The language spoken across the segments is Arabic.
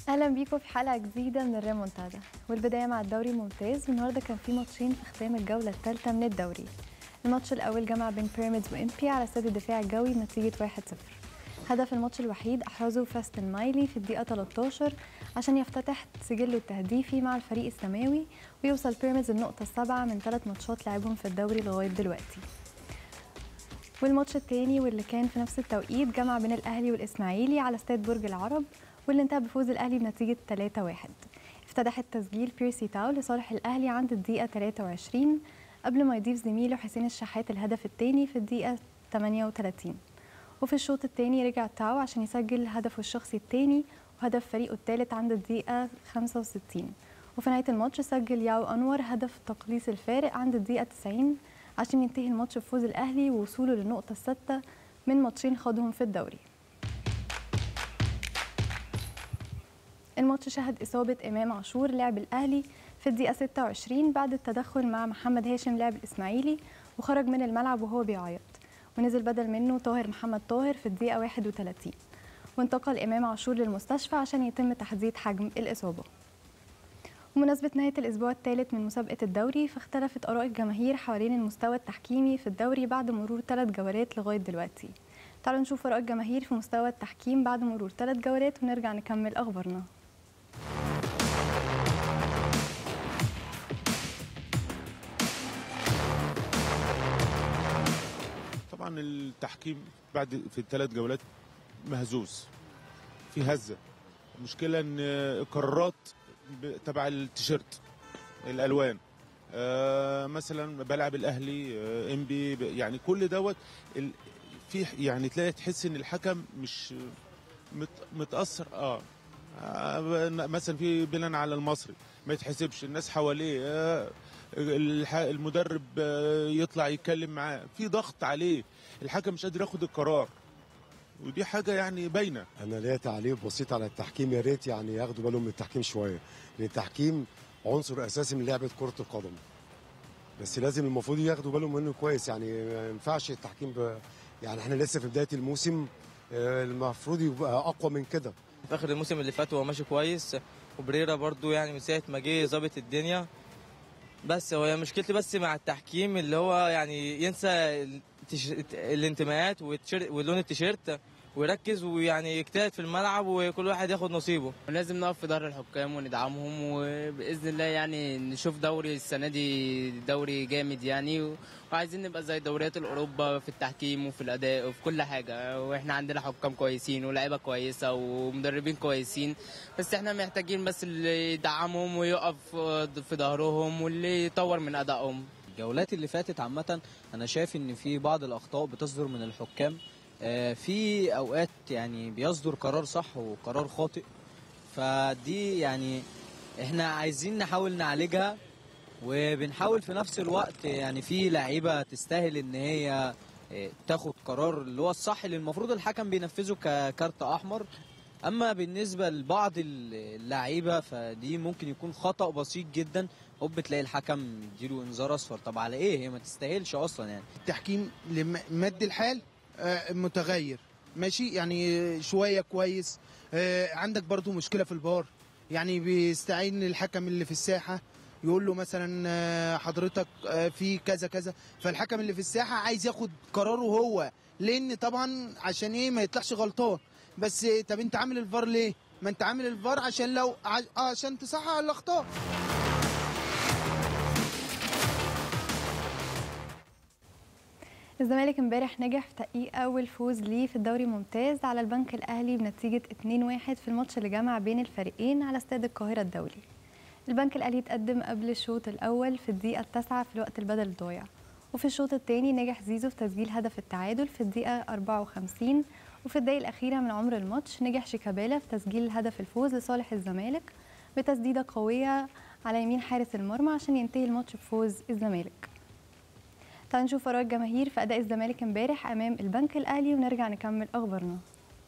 اهلا بيكم في حلقه جديده من الريمونتادا، والبدايه مع الدوري الممتاز. والنهارده كان في ماتشين في ختام الجوله الثالثه من الدوري. الماتش الاول جمع بين بيراميدز وامبي على استاد الدفاع الجوي بنتيجه 1-0. هدف الماتش الوحيد احرزه فاستن مايلي في الدقيقه 13 عشان يفتتح سجله التهديفي مع الفريق السماوي ويوصل بيراميدز النقطه السابعه من 3 ماتشات لعبهم في الدوري لغايه دلوقتي. والماتش الثاني واللي كان في نفس التوقيت جمع بين الاهلي والاسماعيلي على استاد برج العرب، واللي انتهى بفوز الاهلي بنتيجه 3-1. افتتح التسجيل بيرسي تاو لصالح الاهلي عند الدقيقه 23 قبل ما يضيف زميله حسين الشحات الهدف الثاني في الدقيقه 38. وفي الشوط الثاني رجع تاو عشان يسجل هدفه الشخصي الثاني وهدف فريقه الثالث عند الدقيقه 65. وفي نهايه الماتش سجل ياو انور هدف تقليص الفارق عند الدقيقه 90 عشان ينتهي الماتش بفوز الاهلي ووصوله للنقطه السادسه من ماتشين خاضهم في الدوري. الماتش شهد إصابة إمام عاشور لاعب الأهلي في الدقيقة 26 بعد التدخل مع محمد هاشم لاعب الإسماعيلي، وخرج من الملعب وهو بيعيط، ونزل بدل منه طاهر محمد طاهر في الدقيقة 31. وانتقل إمام عاشور للمستشفى عشان يتم تحديد حجم الإصابة. ومناسبة نهاية الأسبوع الثالث من مسابقة الدوري، فاختلفت آراء الجماهير حوالين المستوى التحكيمي في الدوري بعد مرور 3 جولات لغاية دلوقتي. تعالوا نشوف آراء الجماهير في مستوى التحكيم بعد مرور 3 جولات ونرجع نكمل أخبارنا. طبعا التحكيم بعد في الثلاث جولات مهزوز، في هزه. المشكله ان القرارات تبع التيشيرت الالوان، مثلا بلعب الاهلي، انبي، يعني كل دوت في يعني تحس ان الحكم مش متاثر. مثلا في بناء على المصري ما يتحسبش، الناس حواليه، المدرب يطلع يتكلم معاه، في ضغط عليه، الحكم مش قادر ياخد القرار، ودي حاجه يعني باينه. انا ليا تعليق بسيط على التحكيم، يا ريت يعني ياخدوا بالهم من التحكيم شويه، لان التحكيم عنصر اساسي من لعبه كره القدم، بس لازم المفروض ياخدوا بالهم منه كويس. يعني ما ينفعش التحكيم يعني احنا لسه في بدايه الموسم، المفروض يبقى اقوى من كده. في اخر الموسم اللي فات هو ماشي كويس، وبريرا برضو يعني من ساعه ما جه ظابط الدنيا. بس هو مشكلتي بس مع التحكيم اللي هو يعني ينسى الانتماءات ولون التيشيرت ويركز ويعني يجتهد في الملعب وكل واحد ياخد نصيبه. لازم نقف في ظهر الحكام وندعمهم، وباذن الله يعني نشوف دوري السنه دي دوري جامد يعني، وعايزين نبقى زي دوريات الاوروبا في التحكيم وفي الاداء وفي كل حاجه. واحنا عندنا حكام كويسين ولاعيبه كويسه ومدربين كويسين، بس احنا محتاجين بس اللي يدعمهم ويقف في ظهرهم واللي يطور من ادائهم. الجولات اللي فاتت عامه انا شايف ان في بعض الاخطاء بتصدر من الحكام، في اوقات يعني بيصدر قرار صح وقرار خاطئ، فدي يعني احنا عايزين نحاول نعالجها، وبنحاول في نفس الوقت يعني في لعيبه تستاهل ان هي تاخد قرار اللي هو الصح اللي المفروض الحكم بينفذه ككارت احمر. اما بالنسبه لبعض اللعيبه فدي ممكن يكون خطا بسيط جدا، تلاقي الحكم يديله انذار اصفر. طب على ايه؟ هي ما تستاهلش اصلا. يعني التحكيم لمد الحال متغير ماشي، يعني شويه كويس. عندك برضو مشكله في الفار، يعني بيستعين الحكم اللي في الساحه يقول له مثلا حضرتك في كذا كذا، فالحكم اللي في الساحه عايز ياخد قراره هو، لان طبعا عشان ايه ما يطلعش غلطان. بس طب انت عامل الفار ليه؟ ما انت عامل الفار عشان لو عشان تصحح الاخطاء. الزمالك امبارح نجح في تحقيق أول فوز ليه في الدوري الممتاز على البنك الأهلي بنتيجة 2-1 في الماتش اللي جمع بين الفريقين على استاد القاهرة الدولي. البنك الأهلي تقدم قبل الشوط الأول في الدقيقة 9 في الوقت البدل الضايع، وفي الشوط الثاني نجح زيزو في تسجيل هدف التعادل في الدقيقة 54، وفي الدقيقة الأخيرة من عمر الماتش نجح شيكابالا في تسجيل هدف الفوز لصالح الزمالك بتسديدة قوية على يمين حارس المرمى عشان ينتهي الماتش بفوز الزمالك. تعالوا نشوف آراء الجماهير في أداء الزمالك امبارح أمام البنك الأهلي ونرجع نكمل أخبارنا.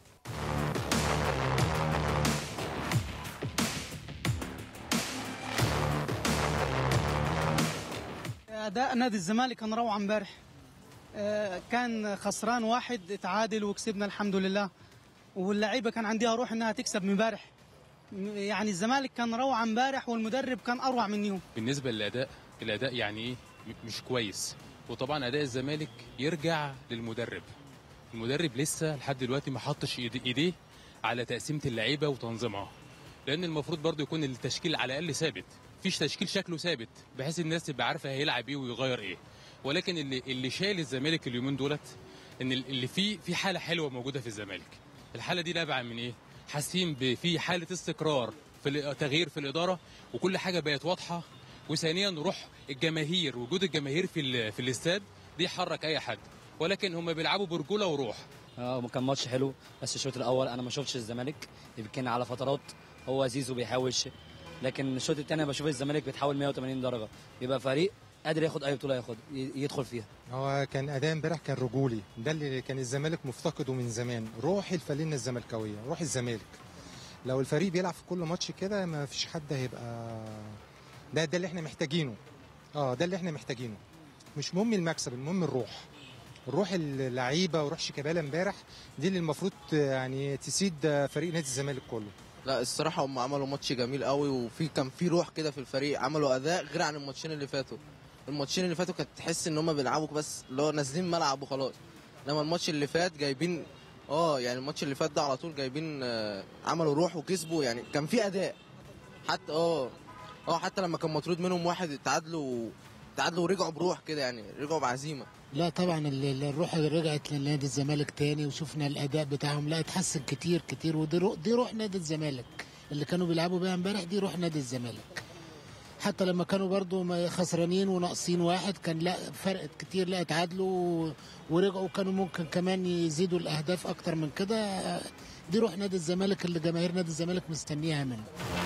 أداء نادي الزمالك كان روعة امبارح، كان خسران 1 اتعادل وكسبنا الحمد لله، واللعيبة كان عندها روح إنها تكسب امبارح. يعني الزمالك كان روعه امبارح والمدرب كان اروع من يوم. بالنسبه للاداء، الاداء يعني ايه؟ مش كويس. وطبعا اداء الزمالك يرجع للمدرب. المدرب لسه لحد دلوقتي ما حطش ايديه على تقسيمه اللعيبه وتنظيمها، لان المفروض برضو يكون التشكيل على الاقل ثابت، فيش تشكيل شكله ثابت بحيث الناس تبقى عارفه هيلعب ايه ويغير ايه. ولكن اللي شايل الزمالك اليومين دولت ان اللي في حاله حلوه موجوده في الزمالك. الحاله دي نابعه من ايه؟ حاسين في حاله استقرار في تغيير في الاداره، وكل حاجه بقت واضحه. وثانيا روح الجماهير، وجود الجماهير في الاستاد دي حرك اي حد، ولكن هم بيلعبوا برجوله وروح. كان ماتش حلو، بس الشوط الاول انا ما شفتش الزمالك، كان على فترات هو زيزو بيحاوش، لكن الشوط الثاني بشوف الزمالك بيتحول 180 درجه، بيبقى فريق قادر ياخد اي بطوله يدخل فيها. هو كان اداء امبارح كان رجولي، ده اللي كان الزمالك مفتقده من زمان، روح الفانلة الزملكاويه، روح الزمالك. لو الفريق بيلعب في كل ماتش كده ما فيش حد هيبقى ده اللي احنا محتاجينه. ده اللي احنا محتاجينه. مش مهم المكسب، المهم الروح اللعيبه وروح شيكابالا امبارح دي اللي المفروض يعني تسيد فريق نادي الزمالك كله. لا الصراحه هم عملوا ماتش جميل قوي، كان في روح كده في الفريق، عملوا اداء غير عن الماتشين اللي فاتوا. الماتشين اللي فاتوا كانت تحس ان هم بيلعبوا بس اللي هو نازلين ملعب وخلاص، انما الماتش اللي فات جايبين يعني الماتش اللي فات ده على طول جايبين عملوا روح وكسبوا، يعني كان في اداء. حتى حتى لما كان مطرود منهم واحد تعادلوا ورجعوا بروح كده، يعني رجعوا بعزيمه. لا طبعا الروح رجعت لنادي الزمالك تاني، وشفنا الاداء بتاعهم لا اتحسن كتير كتير، ودي روح نادي الزمالك اللي كانوا بيلعبوا بيها امبارح، دي روح نادي الزمالك. حتى لما كانوا برضو خسرانين وناقصين واحد كان لا فرقت كتير، لا اتعادلوا ورجعوا، كانوا ممكن كمان يزيدوا الاهداف اكتر من كده. دي روح نادي الزمالك اللي جماهير نادي الزمالك مستنيها منه.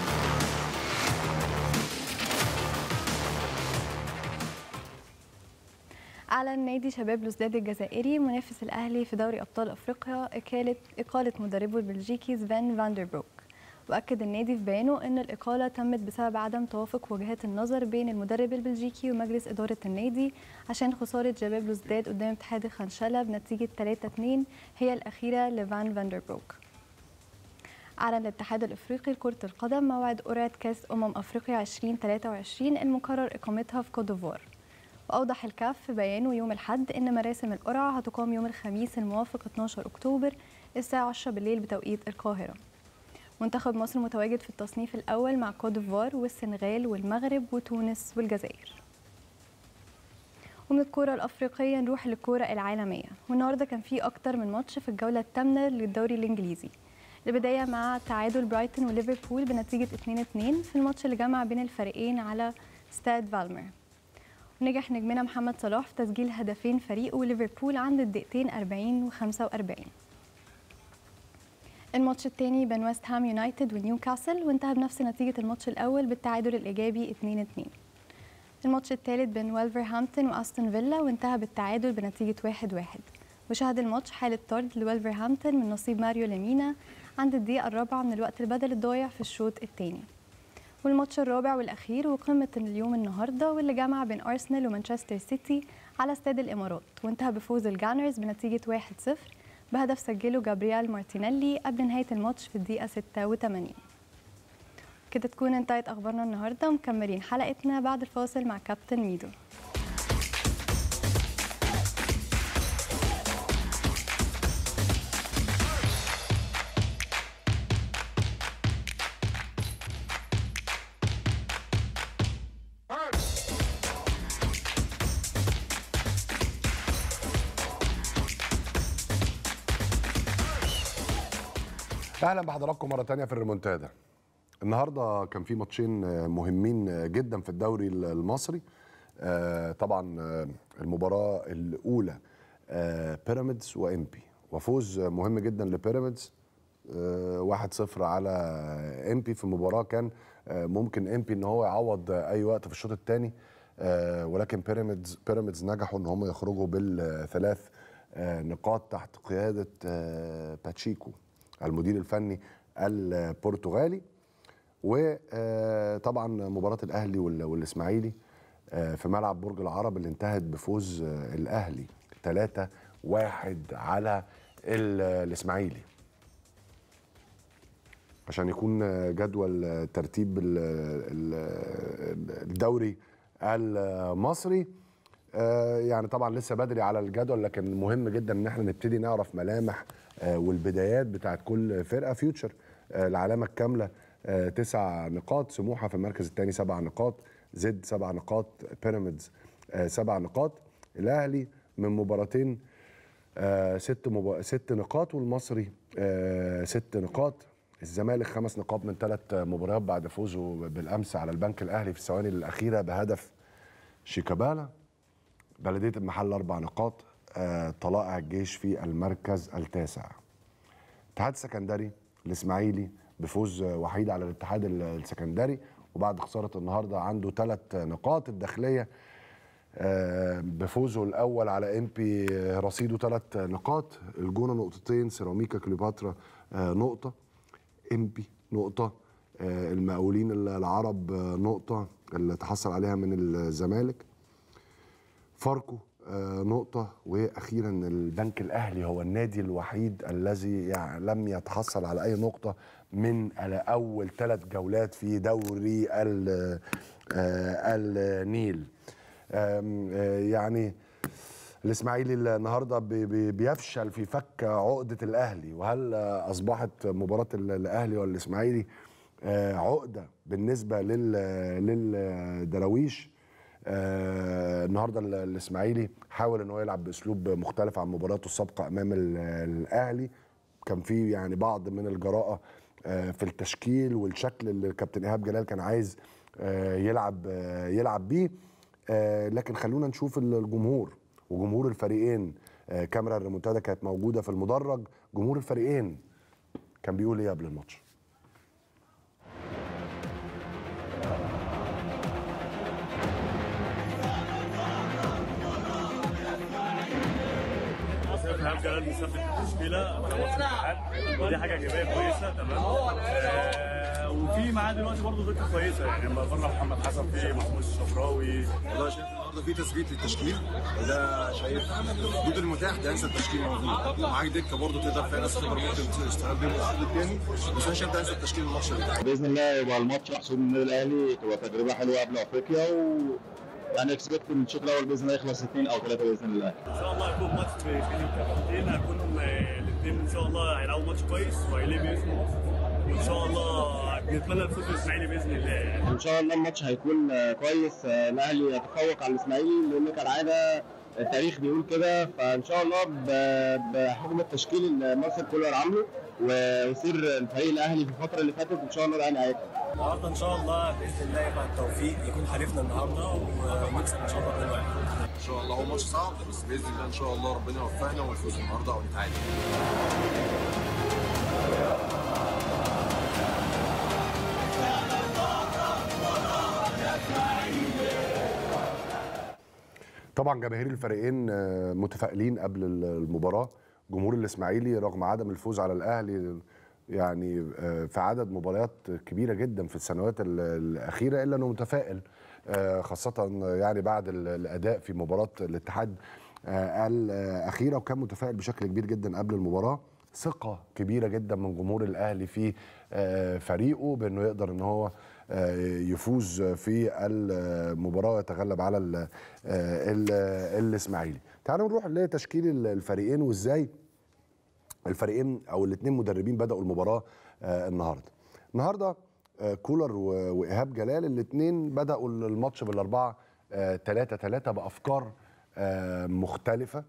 أعلن نادي شباب بلوزداد الجزائري منافس الأهلي في دوري أبطال أفريقيا إقالة مدربه البلجيكي سفان فاندربروك. وأكد النادي في بيانه أن الإقالة تمت بسبب عدم توافق وجهات النظر بين المدرب البلجيكي ومجلس إدارة النادي عشان خسارة شباب بلوزداد قدام اتحاد الخنشلة بنتيجة 3-2 هي الأخيرة لفان فاندربروك. أعلن الاتحاد الإفريقي لكرة القدم موعد قرعة كأس أفريقيا 2023 المقرر إقامتها في كوت ديفوار. وأوضح الكاف في بيانه يوم الأحد أن مراسم القرعة هتقام يوم الخميس الموافق 12 أكتوبر الساعة 10 بالليل بتوقيت القاهرة. منتخب مصر متواجد في التصنيف الأول مع كوت ديفوار والسنغال والمغرب وتونس والجزائر. ومن الكرة الأفريقية نروح للكرة العالمية، والنهارده كان في أكتر من ماتش في الجولة الثامنة للدوري الإنجليزي. البداية مع تعادل برايتون وليفربول بنتيجة 2-2 في الماتش اللي جمع بين الفريقين على ستاد فالمير. نجح نجمنا محمد صلاح في تسجيل هدفين فريقه ليفربول عند الدقيقتين 40 و45. الماتش الثاني بين ويست هام يونايتد ونيوكاسل وانتهى بنفس نتيجة الماتش الأول بالتعادل الإيجابي 2-2. الماتش الثالث بين ولفرهامبتون وأستون فيلا وانتهى بالتعادل بنتيجة 1-1. وشهد الماتش حالة طرد لولفرهامبتون من نصيب ماريو لامينا عند الدقيقة 4 من الوقت البدل الضايع في الشوط الثاني. والماتش الرابع والأخير وقمة اليوم النهارده واللي جمع بين أرسنال ومانشستر سيتي على استاد الإمارات وانتهى بفوز الجانرز بنتيجة 1-0 بهدف سجله جابرييل مارتينيلي قبل نهاية الماتش في الدقيقة 86. كده تكون انتهت أخبارنا النهارده، ومكملين حلقتنا بعد الفاصل مع كابتن ميدو. اهلا بحضراتكم مره ثانيه في الريمونتادا. النهارده كان في ماتشين مهمين جدا في الدوري المصري. طبعا المباراه الاولى بيراميدز وامبي، وفوز مهم جدا لبيراميدز 1-0 على امبي في مباراه كان ممكن امبي ان هو يعوض اي وقت في الشوط الثاني، ولكن بيراميدز نجحوا ان هم يخرجوا بالثلاث نقاط تحت قياده باتشيكو المدير الفني البرتغالي. وطبعا مباراة الأهلي والإسماعيلي في ملعب برج العرب اللي انتهت بفوز الأهلي 3-1 على الإسماعيلي. عشان يكون جدول ترتيب الدوري المصري. يعني طبعا لسه بدري على الجدول، لكن مهم جدا ان احنا نبتدي نعرف ملامح والبدايات بتاعت كل فرقه. فيوتشر العلامه الكامله 9 نقاط، سموحه في المركز الثاني 7 نقاط، زد 7 نقاط، بيراميدز 7 نقاط، الاهلي من مباراتين 6 نقاط، والمصري 6 نقاط، الزمالك 5 نقاط من 3 مباريات بعد فوزه بالامس على البنك الاهلي في الثواني الاخيره بهدف شيكابالا، بلديه المحله 4 نقاط، طلائع الجيش في المركز التاسع. الاتحاد السكندري الاسماعيلي بفوز وحيد على الاتحاد السكندري، وبعد خساره النهارده عنده 3 نقاط. الداخليه بفوزه الاول على امبي رصيده 3 نقاط، الجونه نقطتين، سيراميكا كليوباترا نقطه، امبي نقطه، المقاولين العرب نقطه اللي تحصل عليها من الزمالك، فاركو نقطه، واخيرا البنك الاهلي هو النادي الوحيد الذي لم يتحصل على اي نقطه من اول 3 جولات في دوري النيل. يعني الاسماعيلي النهارده بيفشل في فك عقده الاهلي، وهل اصبحت مباراه الاهلي والاسماعيلي عقده بالنسبه للدراويش؟ النهارده الاسماعيلي حاول ان هو يلعب باسلوب مختلف عن مباراته السابقه امام الاهلي، كان في يعني بعض من الجراءه في التشكيل والشكل اللي كابتن ايهاب جلال كان عايز يلعب بيه. لكن خلونا نشوف الجمهور وجمهور الفريقين. كاميرا الريمونتادا كانت موجوده في المدرج، جمهور الفريقين كان بيقول ايه قبل الماتش؟ ايهاب جلال مثبت التشكيله ماتش الاتحاد، ودي حاجه ايجابيه كويسه. تمام. وفي معاه دلوقتي برضه دكه كويسه، يعني لما بره محمد حسن، في محمود الشبراوي. والله شايف النهارده في تثبيت للتشكيل، وده شايف الوجود المتاح ده انسب تشكيل موجود. معاك دكه برضه تقدر فيها ناس خبره ممكن تشتغل بيهم الشوط الثاني، بس انا شايف ده انسب تشكيل الماتش اللي جاي. باذن الله يبقى الماتش محسوب من الاهلي، تبقى تجربه حلوه قبل افريقيا، يعني اكسبكت ان الشوط الاول باذن الله يخلص 2 أو 3 باذن الله. ان شاء الله يكون ماتش في الكفتين، هيكونوا الاثنين ان شاء الله هيلعبوا ماتش كويس وهيلعبوا اسمه، وان شاء الله بنتمنى الفوز الاسماعيلي باذن الله. يعني ان شاء الله الماتش هيكون كويس، الاهلي يتفوق على الاسماعيلي لان كالعاده التاريخ بيقول كده، فان شاء الله بحكم التشكيل اللي مارسيل كولر عامله ويصير الفريق الاهلي في الفتره اللي فاتت ان شاء الله الاهلي هيكسب. النهارده ان شاء الله باذن الله يبقى التوفيق يكون حليفنا النهارده ونكسب ان شاء الله 2-1. ان شاء الله هو ماتش صعب، بس باذن الله ان شاء الله ربنا يوفقنا ونفوز النهارده او نتعادل. طبعا جماهير الفريقين متفائلين قبل المباراه. جمهور الاسماعيلي رغم عدم الفوز على الاهلي يعني في عدد مباريات كبيره جدا في السنوات الاخيره، الا انه متفائل خاصه يعني بعد الاداء في مباراه الاتحاد الاخيره، وكان متفائل بشكل كبير جدا قبل المباراه. ثقه كبيره جدا من جمهور الاهلي في فريقه بانه يقدر ان هو يفوز في المباراه ويتغلب على الاسماعيلي. تعالوا نروح لتشكيل الفريقين وازاي الفريقين او الاثنين مدربين بداوا المباراه النهارده كولر وايهاب جلال الاثنين بداوا الماتش بالاربعه 3-3 بافكار مختلفه.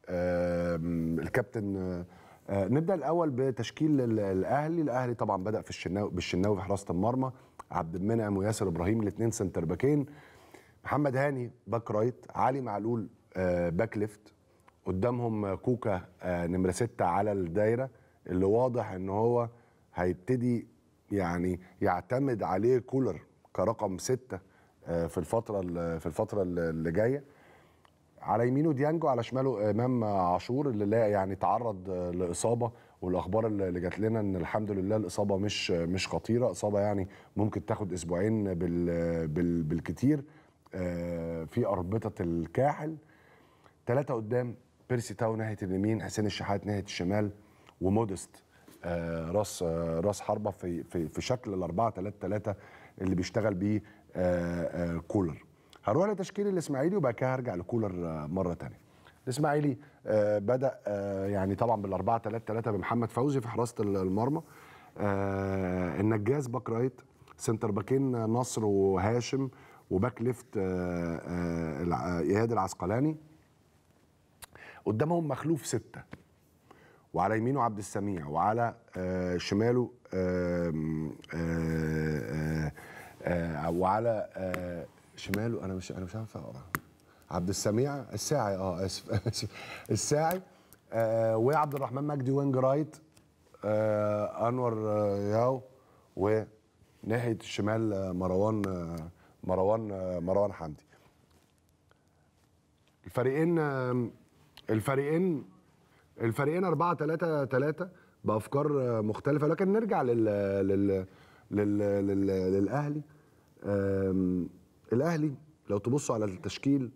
الكابتن نبدا الاول بتشكيل الاهلي طبعا بدا في بالشناوي في حراسه المرمى، عبد المنعم وياسر ابراهيم الاثنين سنتر باكين، محمد هاني باك رايت، علي معلول باك ليفت، قدامهم كوكا نمره 6 على الدايره، اللي واضح ان هو هيبتدي يعني يعتمد عليه كولر كرقم 6 في الفتره اللي جايه. على يمينه ديانجو، على شماله امام عاشور اللي لا يعني تعرض لاصابه، والاخبار اللي جات لنا ان الحمد لله الاصابه مش خطيره، اصابه يعني ممكن تاخد اسبوعين بالكتير في اربطه الكاحل. 3 قدام، بيرسي تاو ناحيه اليمين، حسين الشحات ناحيه الشمال، ومودست راس حربه في شكل ال4-3-3 اللي بيشتغل بيه كولر. هروح لتشكيل الاسماعيلي وبعد كده هرجع لكولر مره ثانيه. الاسماعيلي بدا يعني طبعا بال4-3-3 بمحمد فوزي في حراسه المرمى، النجاز باك رايت، سنتر باكين نصر وهاشم، وباك ليفت ايهاد العسقلاني، قدامهم مخلوف 6، وعلى يمينه عبد السميع، وعلى شماله وعلى شماله انا مش عارف اقرا، عبد السميع الساعي اسف الساعي، وعبد الرحمن مجدي وينج رايت، انور ياو، وناحيه الشمال مروان حمدي. الفريقين 4-3-3 بافكار مختلفه، لكن نرجع للاهلي. الاهلي لو تبصوا على التشكيل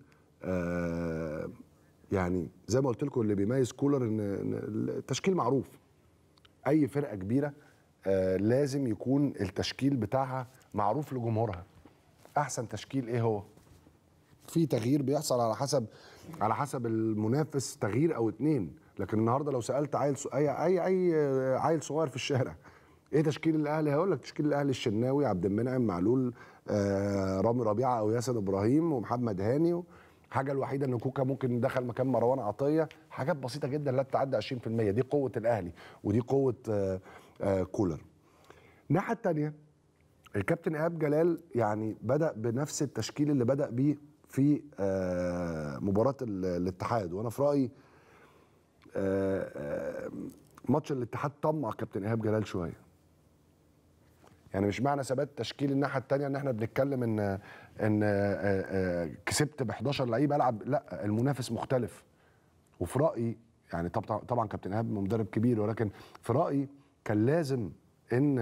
يعني زي ما قلت لكم اللي بيميز كولر ان التشكيل معروف. اي فرقه كبيره لازم يكون التشكيل بتاعها معروف لجمهورها. احسن تشكيل ايه هو؟ في تغيير بيحصل على حسب المنافس، تغيير او 2، لكن النهارده لو سالت اي عيل صغير في الشارع ايه تشكيل الاهلي، هيقول لك تشكيل الاهلي الشناوي، عبد المنعم، معلول، رامي ربيعه او ياسر ابراهيم ومحمد هاني. الحاجه الوحيده ان كوكا ممكن دخل مكان مروان عطيه، حاجات بسيطه جدا لا تتعدى 20%. دي قوه الاهلي ودي قوه كولر. الناحيه الثانيه الكابتن ايهاب جلال يعني بدا بنفس التشكيل اللي بدا بيه في مباراه الاتحاد، وانا في رايي ماتش الاتحاد طمع كابتن ايهاب جلال شويه. يعني مش معنى ثبات تشكيل الناحيه الثانيه ان احنا بنتكلم ان كسبت ب 11 لعيب العب، لا، المنافس مختلف. وفي رايي يعني طبعا كابتن ايهاب مدرب كبير، ولكن في رايي كان لازم ان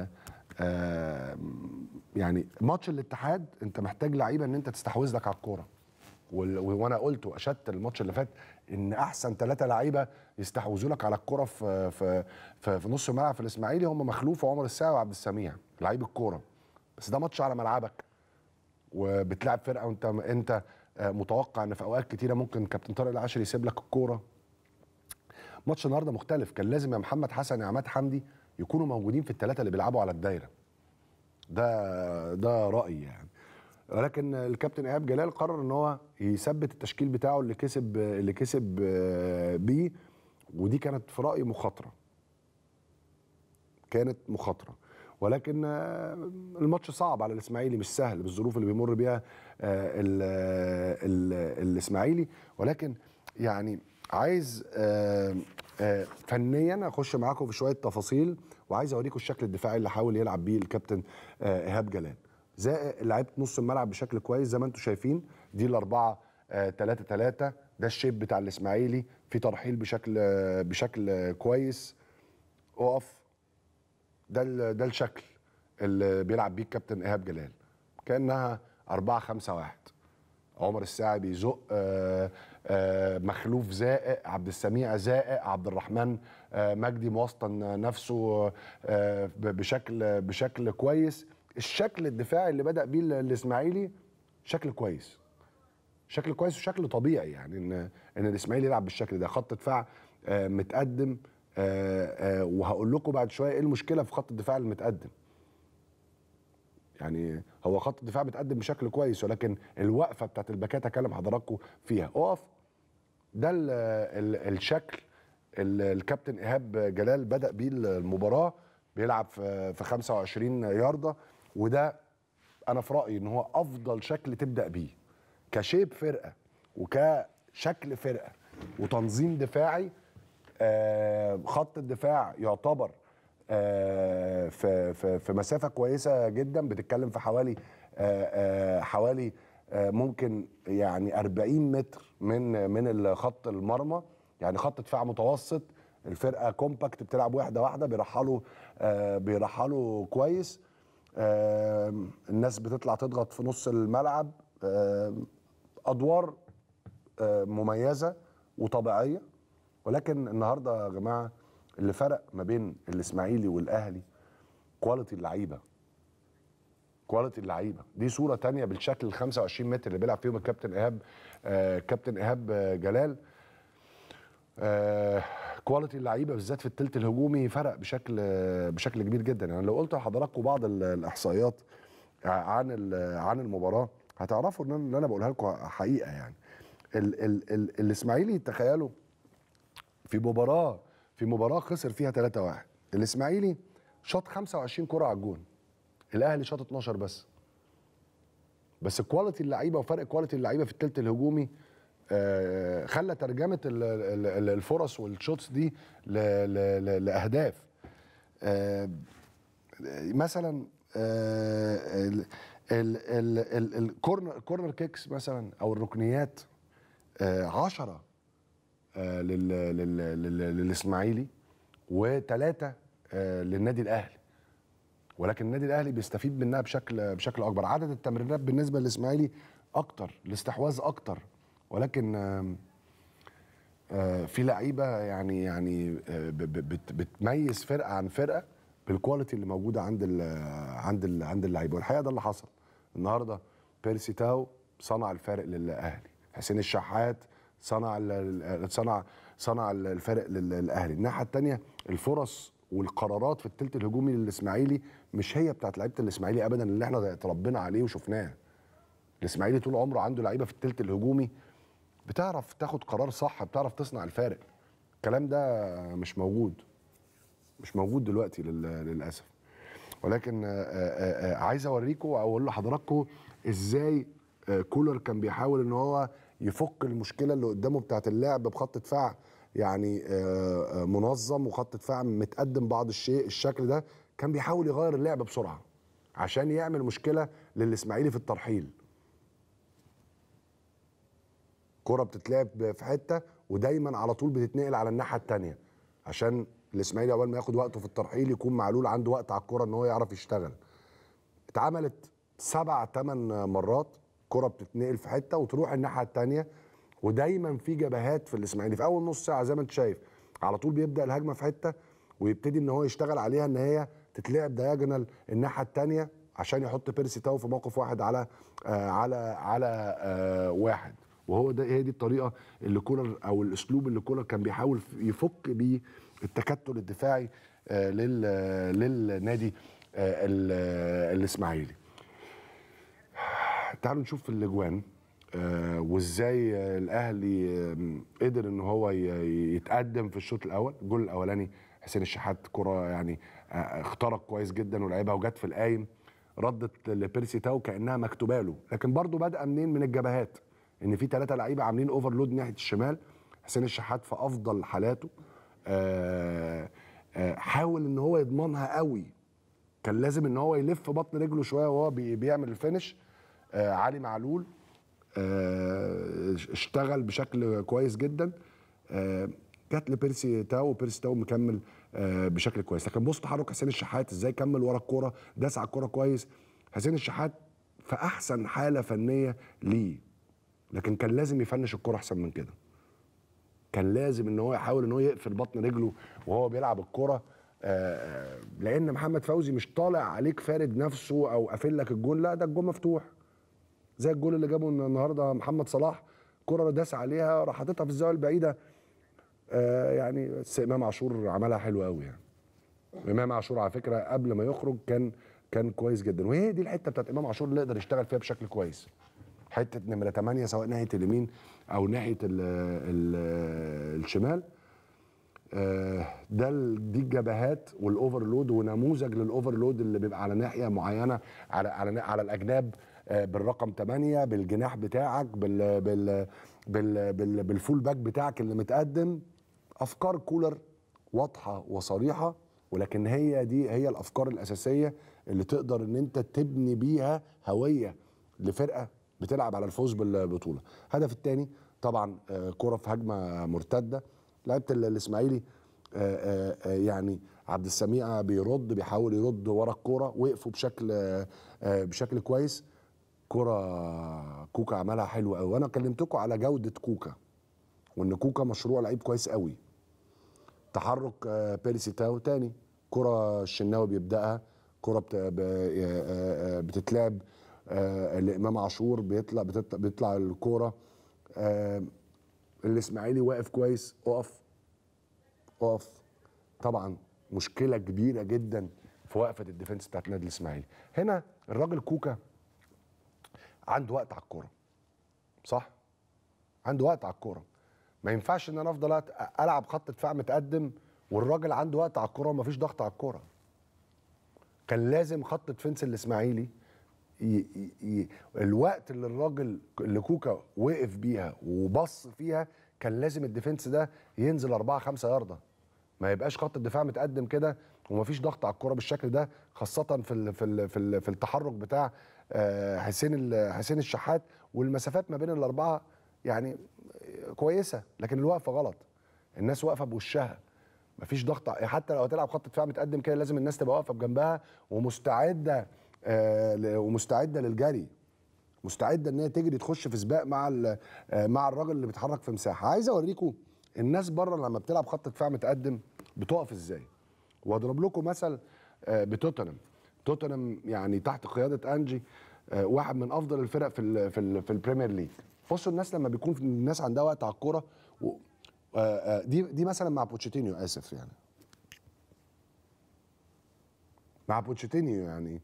يعني ماتش الاتحاد انت محتاج لعيبه ان انت تستحوذ لك على الكوره، وانا قلت واشدت الماتش اللي فات ان احسن 3 لعيبه يستحوذوا لك على الكوره في نص الملعب في الاسماعيلي هم مخلوف وعمر الساعي وعبد السميع، لعيب الكوره. بس ده ماتش على ملعبك وبتلعب فرقه وانت متوقع ان في اوقات كتيره ممكن كابتن طارق العشري يسيب لك الكوره. ماتش النهارده مختلف، كان لازم يا محمد حسن يا عماد حمدي يكونوا موجودين في ال3 اللي بيلعبوا على الدايره. ده رايي يعني. ولكن الكابتن ايهاب جلال قرر ان هو يثبت التشكيل بتاعه اللي كسب بيه، ودي كانت في رايي مخاطره. ولكن الماتش صعب على الاسماعيلي، مش سهل بالظروف اللي بيمر بيها الاسماعيلي. ولكن يعني عايز فنيا اخش معاكم في شويه تفاصيل، وعايز اوريكم الشكل الدفاعي اللي حاول يلعب بيه الكابتن ايهاب جلال. زائد لعيبه نص الملعب بشكل كويس زي ما انتم شايفين، دي ال4-3-3 ده الشيب بتاع الاسماعيلي، في ترحيل بشكل كويس. اقف، ده الشكل اللي بيلعب بيه الكابتن ايهاب جلال، كانها 4-5-1. عمر الساعي بيزق، مخلوف زائق، عبد السميع زائق، عبد الرحمن مجدي موسطن نفسه بشكل كويس. الشكل الدفاعي اللي بدأ بيه الاسماعيلي شكل كويس وشكل طبيعي، يعني ان الاسماعيلي يلعب بالشكل ده. خط دفاع متقدم، وهقول لكم بعد شويه ايه المشكله في خط الدفاع المتقدم. يعني هو خط الدفاع متقدم بشكل كويس، ولكن الوقفه بتاعت الباكات اكلم حضراتكم فيها. اقف، ده الشكل الكابتن ايهاب جلال بدأ بيه المباراه، بيلعب في 25 ياردة، وده انا في رايي ان هو افضل شكل تبدا بيه كشيب فرقه وكشكل فرقه وتنظيم دفاعي. خط الدفاع يعتبر في مسافه كويسه جدا، بتتكلم في حوالي ممكن يعني 40 متر من خط المرمى، يعني خط دفاع متوسط. الفرقه كومباكت، بتلعب واحده بيرحلوا كويس. الناس بتطلع تضغط في نص الملعب، ادوار مميزه وطبيعيه. ولكن النهارده يا جماعه اللي فرق ما بين الاسماعيلي والاهلي كواليتي اللعيبه. كواليتي اللعيبه دي صوره تانية بالشكل ال 25 متر اللي بيلعب فيهم الكابتن ايهاب كابتن ايهاب جلال. كواليتي اللعيبه بالذات في الثلث الهجومي فرق بشكل كبير جدا. يعني لو قلت لحضراتكم بعض الاحصائيات عن المباراه هتعرفوا ان انا بقولها لكم حقيقه. يعني الاسماعيلي تخيلوا في مباراه خسر فيها 3-1، الاسماعيلي شاط 25 كره على الجون، الاهلي شاط 12 بس كواليتي اللعيبه وفرق كواليتي اللعيبه في الثلث الهجومي خلى ترجمه الفرص والشوتس دي لاهداف. مثلا الكورنر كيكس مثلا او الركنيات 10 للاسماعيلي و3 للنادي الاهلي، ولكن النادي الاهلي بيستفيد منها بشكل اكبر. عدد التمريرات بالنسبه للاسماعيلي اكتر، الاستحواذ اكتر، ولكن في لعيبه يعني بتميز فرقه عن فرقه بالكواليتي اللي موجوده عند اللعيبه. والحقيقه ده اللي حصل النهارده. بيرسي تاو صنع الفارق للاهلي، حسين الشحات صنع الفارق للاهلي. الناحيه الثانيه الفرص والقرارات في الثلث الهجومي للاسماعيلي مش هي بتاعت لعيبه الاسماعيلي ابدا اللي احنا اتربينا عليه وشفناه. الاسماعيلي طول عمره عنده لعيبه في الثلث الهجومي بتعرف تاخد قرار صح، بتعرف تصنع الفارق. الكلام ده مش موجود دلوقتي للاسف. ولكن عايز اوريكم او اقول لحضراتكم ازاي كولر كان بيحاول ان هو يفك المشكله اللي قدامه بتاعت اللعب بخط دفاع يعني منظم وخط دفاع متقدم بعض الشكل ده. كان بيحاول يغير اللعب بسرعه عشان يعمل مشكله للاسماعيلي في الترحيل. كرة بتتلعب في حته ودايما على طول بتتنقل على الناحيه الثانيه عشان الاسماعيلي اول ما ياخد وقته في الترحيل يكون معلول عنده وقت على الكرة ان هو يعرف يشتغل. اتعملت 7-8 مرات كرة بتتنقل في حته وتروح الناحيه الثانيه، ودايما في جبهات في الاسماعيلي في اول نص ساعه زي ما انت شايف على طول بيبدا الهجمه في حته ويبتدي ان هو يشتغل عليها ان هي تتلعب دياجونال الناحيه الثانيه عشان يحط بيرسي تاو في موقف واحد على واحد. وهو ده هي دي الطريقه اللي كولر او الاسلوب اللي كولر كان بيحاول يفك بيه التكتل الدفاعي للنادي الاسماعيلي. تعالوا نشوف الاجوان وازاي الاهلي قدر ان هو يتقدم في الشوط الاول. الجول الاولاني حسين الشحات كره يعني اخترق كويس جدا ولعبها وجت في القايم، ردت لبيرسي تاو كانها مكتوبه له، لكن برضو بدأ منين؟ من الجبهات، ان في 3 لعيبه عاملين اوفرلود ناحيه الشمال. حسين الشحات في افضل حالاته حاول ان هو يضمنها قوي، كان لازم ان هو يلف بطن رجله شويه وهو بيعمل الفينش. علي معلول اشتغل بشكل كويس جدا، جت لبيرسي تاو وبيرسي تاو مكمل بشكل كويس. لكن بص تحرك حسين الشحات ازاي كمل ورا الكوره، داس على الكوره كويس. حسين الشحات في احسن حاله فنيه ليه، لكن كان لازم يفنش الكوره احسن من كده. كان لازم ان هو يحاول ان هو يقفل بطن رجله وهو بيلعب الكوره، لان محمد فوزي مش طالع عليك فارد نفسه او قافل لك الجون، لا ده الجون مفتوح. زي الجول اللي جابه النهارده محمد صلاح، كرة داس عليها راح حاططها في الزاويه البعيده. يعني بس امام عاشور عملها حلو قوي. يعني امام عاشور على فكره قبل ما يخرج كان كويس جدا، وهي دي الحته بتاعت امام عاشور اللي يقدر يشتغل فيها بشكل كويس. حته نمره 8 سواء ناحيه اليمين او ناحيه الشمال، دي الجبهات والاوفرلود ونموذج للاوفرلود اللي بيبقى على ناحيه معينه على الاجناب بالرقم 8، بالجناح بتاعك، بالفول باك بتاعك اللي متقدم. افكار كولر واضحه وصريحه، ولكن هي الافكار الاساسيه اللي تقدر ان انت تبني بيها هويه لفرقه بتلعب على الفوز بالبطوله. الهدف الثاني طبعا كره في هجمه مرتده، لعيبه الاسماعيلي يعني عبد السميع بيحاول يرد ورا الكوره، وقفوا بشكل كويس. كرة كوكا عملها حلوه قوي، وانا كلمتكم على جوده كوكا وان كوكا مشروع لعيب كويس قوي. تحرك بيرسي تاو تاني، كره الشناوي بيبداها، كره بتتلعب لامام عاشور، بيطلع الكوره. الاسماعيلي واقف كويس، اقف. طبعا مشكله كبيره جدا في وقفه الديفنس بتاعت النادي الاسماعيلي. هنا الراجل كوكا عنده وقت على الكوره، صح؟ عنده وقت على الكوره. ما ينفعش ان انا افضل العب خط دفاع متقدم والراجل عنده وقت على الكوره ومفيش ضغط على الكوره. كان لازم خط ديفنس الاسماعيلي الوقت اللي الراجل اللي كوكا وقف بيها وبص فيها كان لازم الديفنس ده ينزل 4-5 ياردة، ما يبقاش خط الدفاع متقدم كده ومفيش ضغط على الكوره بالشكل ده، خاصه في التحرك بتاع حسين الشحات، والمسافات ما بين الاربعه يعني كويسه، لكن الوقفه غلط. الناس واقفه بوشها، مفيش ضغط. حتى لو هتلعب خط دفاع متقدم كده لازم الناس تبقى واقفه بجنبها ومستعده للجري، مستعده ان هي تجري تخش في سباق مع الراجل اللي بيتحرك في مساحه. عايز اوريكم الناس بره لما بتلعب خط دفاع متقدم بتقف ازاي، واضرب لكم مثل توتنهام يعني تحت قياده انجي، واحد من افضل الفرق في البريمير ليج. بصوا الناس لما بيكون الناس عندها وقت على الكوره، دي مثلا مع بوتشيتينيو، اسف يعني مع بوتشيتينيو يعني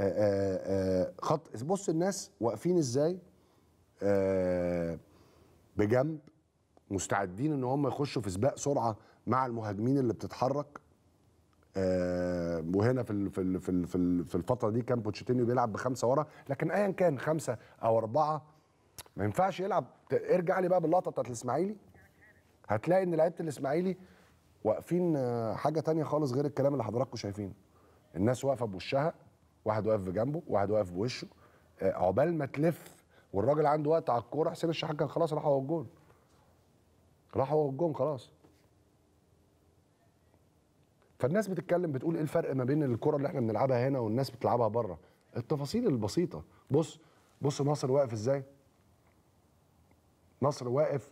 خط. بص الناس واقفين ازاي بجنب، مستعدين ان هم يخشوا في سباق سرعه مع المهاجمين اللي بتتحرك. وهنا في الفتره دي كان بوتشيتينيو بيلعب ب5 ورا، لكن ايا كان 5 أو 4 ما ينفعش يلعب. ارجع لي بقى باللقطه بتاعت الاسماعيلي، هتلاقي ان لعيبه الاسماعيلي واقفين حاجه تانية خالص غير الكلام اللي حضراتكم شايفينه. الناس واقفه بوشها، واحد واقف بجنبه، واحد واقف بوشه، عقبال ما تلف والراجل عنده وقت على الكوره. حسين الشحات كان خلاص راح هو الجون، خلاص. فالناس بتتكلم بتقول ايه الفرق ما بين الكره اللي احنا بنلعبها هنا والناس بتلعبها بره. التفاصيل البسيطه. بص ناصر واقف ازاي، ناصر واقف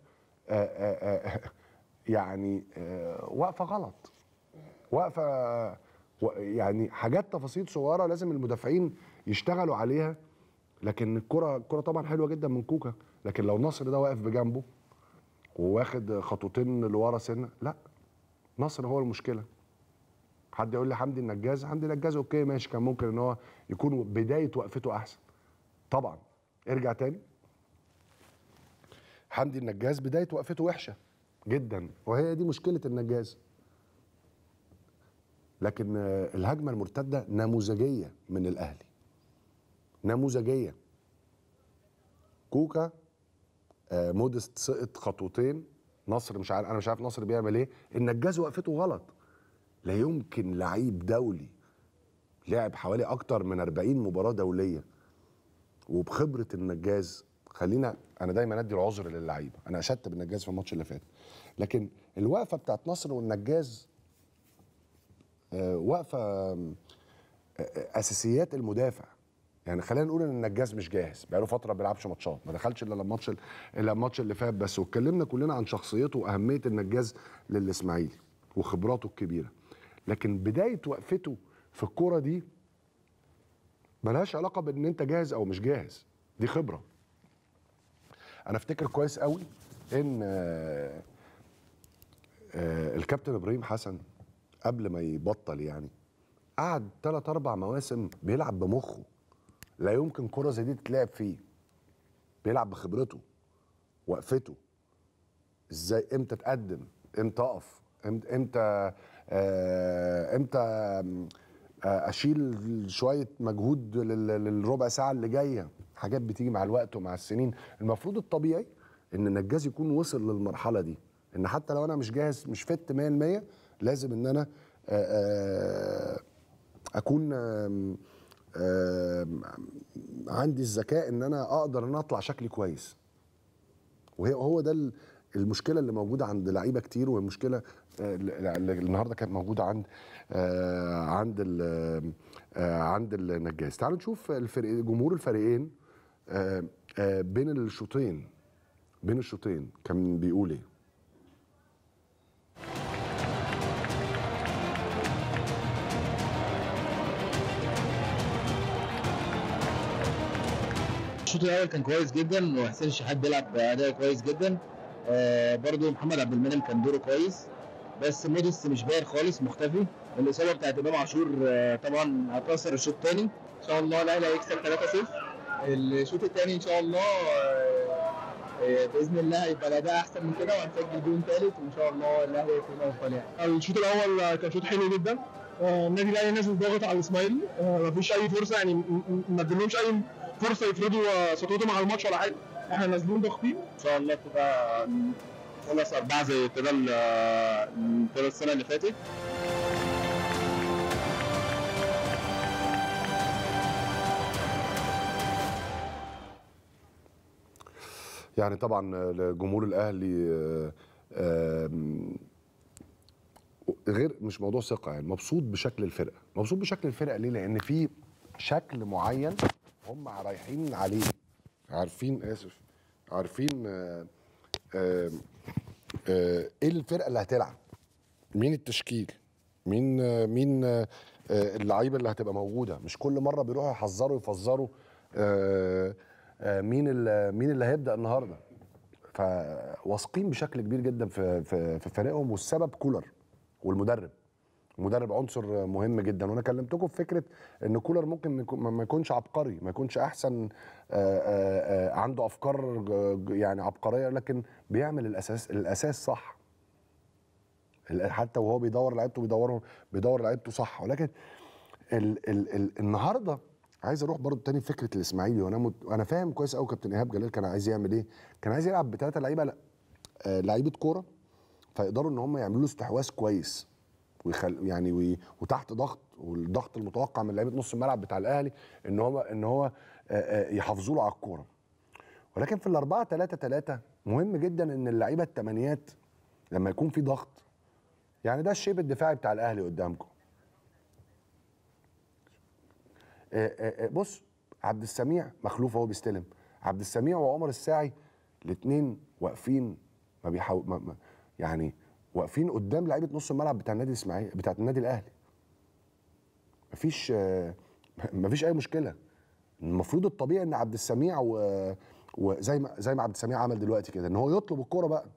يعني واقفه غلط، واقفه يعني حاجات تفاصيل صغيره لازم المدافعين يشتغلوا عليها. لكن الكره طبعا حلوه جدا من كوكا، لكن لو ناصر ده واقف بجنبه وواخد خطوتين لورا سنه، لا، ناصر هو المشكله. حد يقول لي حمدي النجاز اوكي ماشي، كان ممكن ان هو يكون بدايه وقفته احسن. طبعا ارجع تاني، حمدي النجاز بدايه وقفته وحشه جدا، وهي دي مشكله النجاز. لكن الهجمه المرتده نموذجيه من الاهلي، نموذجيه. كوكا مودست سقط خطوتين، نصر مش عارف، انا مش عارف نصر بيعمل ايه. النجاز وقفته غلط. لا يمكن لعيب دولي لعب حوالي اكتر من 40 مباراه دوليه وبخبره النجاز، انا دايما ادي العذر للعيبه، انا اشدت بالنجاز في الماتش اللي فات، لكن الوقفه بتاعت نصر والنجاز وقفه اساسيات المدافع. يعني خلينا نقول ان النجاز مش جاهز، بقاله فتره ما بيلعبش ماتشات، ما دخلش الا الماتش اللي فات بس، واتكلمنا كلنا عن شخصيته واهميه النجاز للاسماعيلي وخبراته الكبيره. لكن بدايه وقفته في الكوره دي ملهاش علاقه بان انت جاهز او مش جاهز، دي خبره. انا افتكر كويس قوي ان الكابتن ابراهيم حسن قبل ما يبطل يعني قعد 3-4 مواسم بيلعب بمخه. لا يمكن كرة زي دي تتلعب فيه. بيلعب بخبرته، وقفته ازاي، امتى تقدم، امتى اقف، امتى اشيل شويه مجهود للربع ساعه اللي جايه. حاجات بتيجي مع الوقت ومع السنين. المفروض الطبيعي ان النجاز يكون وصل للمرحله دي، ان حتى لو انا مش جاهز مش فت 100% لازم ان انا اكون عندي الذكاء ان انا اقدر ان اطلع شكلي كويس. وهو ده المشكله اللي موجوده عند لعيبه كتير، والمشكله اللي النهارده كانت موجوده عند النجاز. تعالوا نشوف جمهور الفريقين بين الشوطين كان بيقول ايه. الشوط الاول كان كويس جدا، وحسين الشحات بيلعب باداء كويس جدا. برضو محمد عبد المنعم كان دوره كويس، بس موديست مش باين خالص، مختفي. الاصابه بتاعت امام عاشور طبعا هتاثر الشوط الثاني. ان شاء الله الاهلي هيكسب 3-0. الشوط الثاني ان شاء الله باذن الله هيبقى الاداء احسن من كده، وهنسجل جون ثالث، وان شاء الله الاهلي هيكون افضل يعني. الشوط الاول كان شوط حلو جدا. النادي الاهلي نازل ضاغط على الاسماعيلي، مفيش اي فرصه، يعني ما ادلهمش اي فرصه يفرضوا سيطرتهم على الماتش ولا حاجه. احنا نازلين ضاغطين. ان شاء الله تبقى خلص 4 زي كده السنه اللي فاتت. يعني طبعا جمهور الاهلي غير مش موضوع ثقه، يعني مبسوط بشكل الفرقه. مبسوط بشكل الفرقه ليه؟ لان في شكل معين هم رايحين عليه، عارفين ايه الفرقه اللي هتلعب، مين التشكيل، مين اللعيبه اللي هتبقى موجوده. مش كل مره بيروحوا يحذروا يفزروا مين اللي هيبدا النهارده. فواثقين بشكل كبير جدا في فريقهم، والسبب كولر والمدرب. المدرب عنصر مهم جدا، وانا كلمتكم في فكره ان كولر ممكن ما يكونش عبقري، ما يكونش احسن عنده افكار يعني عبقريه، لكن بيعمل الاساس صح. حتى وهو بيدور لعيبته بيدور لعيبته صح. ولكن النهارده عايز اروح برضو تاني فكره الاسماعيلي، وانا فاهم كويس قوي كابتن ايهاب جلال كان عايز يعمل ايه. كان عايز يلعب ب3 لعيبه، لعيبه كوره، فيقدروا ان هم يعملوا له استحواذ كويس، يعني وتحت ضغط، والضغط المتوقع من لعيبه نص الملعب بتاع الاهلي ان هو يحافظوا له على الكوره. ولكن في ال4-3-3 مهم جدا ان اللعيبه الثمانيات لما يكون في ضغط، يعني ده الشيب الدفاعي بتاع الاهلي قدامكم. بص، عبد السميع مخلوف اهو بيستلم، عبد السميع وعمر الساعي الاثنين واقفين يعني واقفين قدام لعيبه نص الملعب بتاع النادي الاسماعيلي بتاعت النادي الاهلي. مفيش اي مشكله. المفروض الطبيعي ان عبد السميع وزي ما عبد السميع عمل دلوقتي كده، ان هو يطلب الكوره بقى،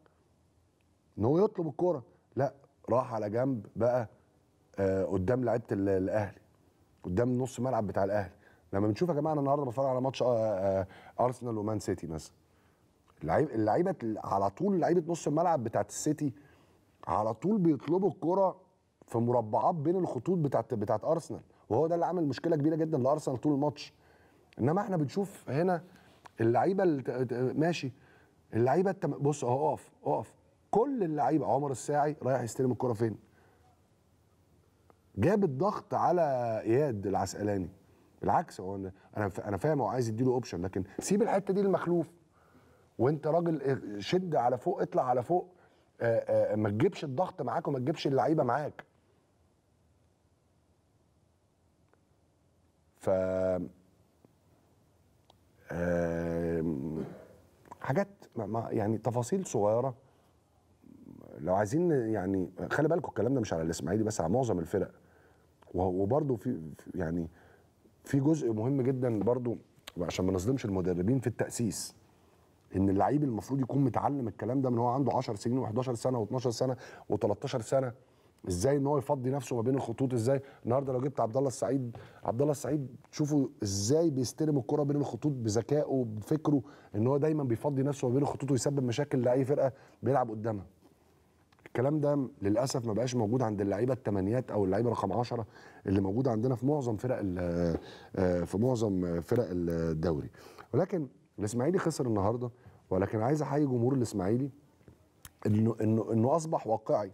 لا، راح على جنب بقى قدام لعيبه الاهلي، قدام نص الملعب بتاع الاهلي. لما بنشوف يا جماعه، انا النهارده بتفرج على ماتش ارسنال ومان سيتي مثلا، اللعيبه على طول، لعيبه نص الملعب بتاعت السيتي على طول بيطلبوا الكرة في مربعات بين الخطوط بتاعت ارسنال، وهو ده اللي عامل مشكله كبيره جدا لارسنال طول الماتش. انما احنا بنشوف هنا اللعيبه ماشي، اللعيبه بص اهو، اقف كل اللعيبه. عمر الساعي رايح يستلم الكرة فين؟ جاب الضغط على اياد العسقلاني. بالعكس، هو انا فاهم هو عايز يديله اوبشن، لكن سيب الحته دي للمخلوف، وانت راجل شد على فوق، اطلع على فوق، ما تجيبش الضغط معاك وما تجيبش اللعيبه معاك. ف حاجات يعني تفاصيل صغيره لو عايزين، يعني خلي بالكم الكلام ده مش على الاسماعيلي بس، على معظم الفرق. وبرده في جزء مهم جدا برده عشان ما نظلمش المدربين في التاسيس، ان اللعيب المفروض يكون متعلم الكلام ده من هو عنده 10 سنين و11 سنه و12 سنه و13 سنه، ازاي ان هو يفضي نفسه ما بين الخطوط. ازاي النهارده لو جبت عبد الله السعيد شوفوا ازاي بيستلم الكره بين الخطوط بذكائه بفكره، ان هو دايما بيفضي نفسه ما بين الخطوط ويسبب مشاكل لاي فرقه بيلعب قدامها. الكلام ده للاسف ما بقاش موجود عند اللعيبه الثمانيات او اللعيبه رقم 10 اللي موجوده عندنا في معظم فرق الدوري. ولكن الاسماعيلي خسر النهارده، ولكن عايز احيي جمهور الاسماعيلي انه اصبح واقعي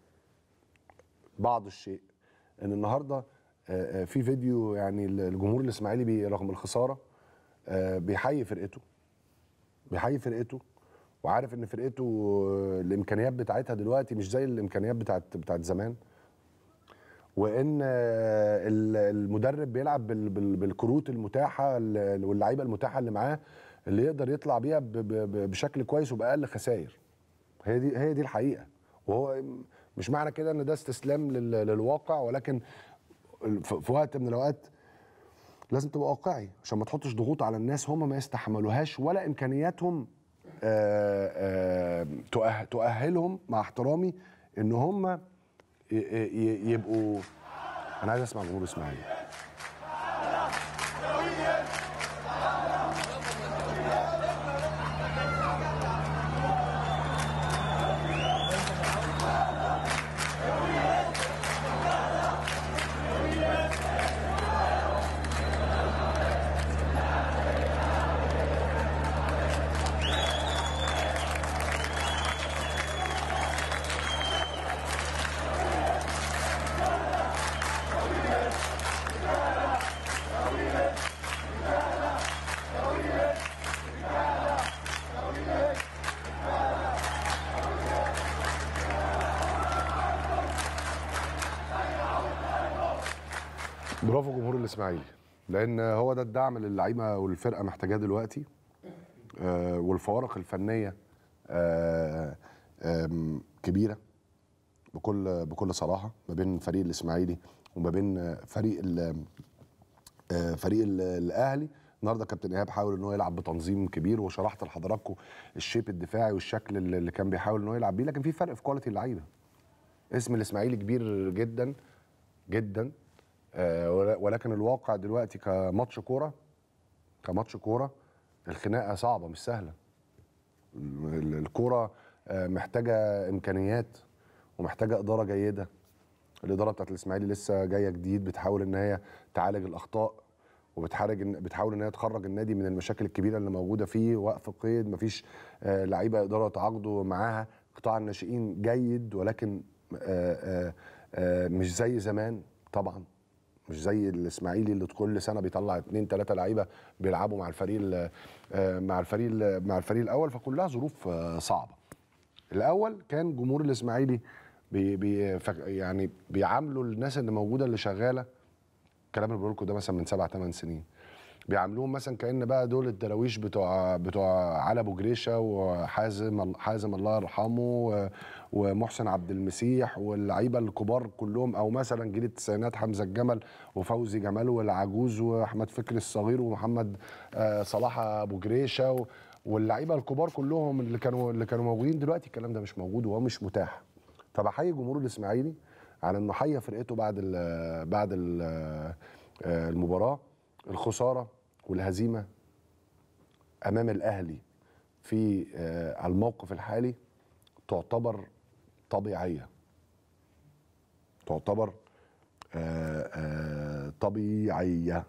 بعض الشيء. ان النهارده في فيديو، يعني الجمهور الاسماعيلي رغم الخساره بيحيي فرقته، وعارف ان فرقته الامكانيات بتاعتها دلوقتي مش زي الامكانيات بتاعت زمان، وان المدرب بيلعب بالكروت المتاحه واللعيبه المتاحه اللي معاه، اللي يقدر يطلع بيها بشكل كويس وباقل خسائر. هي دي الحقيقه. وهو مش معنى كده ان ده استسلام للواقع، ولكن في وقت من الاوقات لازم تبقى واقعي عشان ما تحطش ضغوط على الناس هم ما يستحملوهاش ولا امكانياتهم تؤهلهم، مع احترامي، ان هم يبقوا. انا عايز اسمع جمهور اسماعيلي. برافو جمهور الاسماعيلي، لان هو ده الدعم اللي اللعيبه والفرقه محتاجاه دلوقتي. والفوارق الفنيه كبيره بكل صراحه ما بين فريق الاسماعيلي وما بين فريق الاهلي. النهارده كابتن ايهاب حاول ان هو يلعب بتنظيم كبير، وشرحت لحضراتكم الشيب الدفاعي والشكل اللي كان بيحاول ان هو يلعب بيه، لكن في فرق في كواليتي اللعيبه. اسم الاسماعيلي كبير جدا جدا، ولكن الواقع دلوقتي كماتش كوره الخناقه صعبه مش سهله. الكوره محتاجه امكانيات ومحتاجه اداره جيده. الاداره بتاعت الاسماعيلي لسه جايه جديد، بتحاول ان هي تعالج الاخطاء بتحاول ان هي تخرج النادي من المشاكل الكبيره اللي موجوده فيه. وقف قيد، مفيش لعيبه يقدروا يتعاقدوا معاها. قطاع الناشئين جيد ولكن مش زي زمان طبعا، مش زي الاسماعيلي اللي كل سنه بيطلع 2-3 لعيبه بيلعبوا مع الفريق الاول، فكلها ظروف صعبه. الاول كان جمهور الاسماعيلي يعني بيعاملوا الناس اللي موجوده اللي شغاله، الكلام اللي بقول لكم ده مثلا من 7-8 سنين، بيعاملوهم مثلا كأن بقى دول الدراويش بتوع علي ابو جريشه وحازم الله يرحمه ومحسن عبد المسيح واللعيبه الكبار كلهم، او مثلا جيل التسعينات حمزه الجمل وفوزي جمال والعجوز واحمد فكري الصغير ومحمد صلاح ابو جريشه واللعيبه الكبار كلهم اللي كانوا موجودين. دلوقتي الكلام ده مش موجود وهو مش متاح. فبحيي جمهور الاسماعيلي على انه حيا فرقته بعد المباراه. الخساره والهزيمه امام الاهلي في الموقف الحالي تعتبر طبيعيه، تعتبر طبيعيه.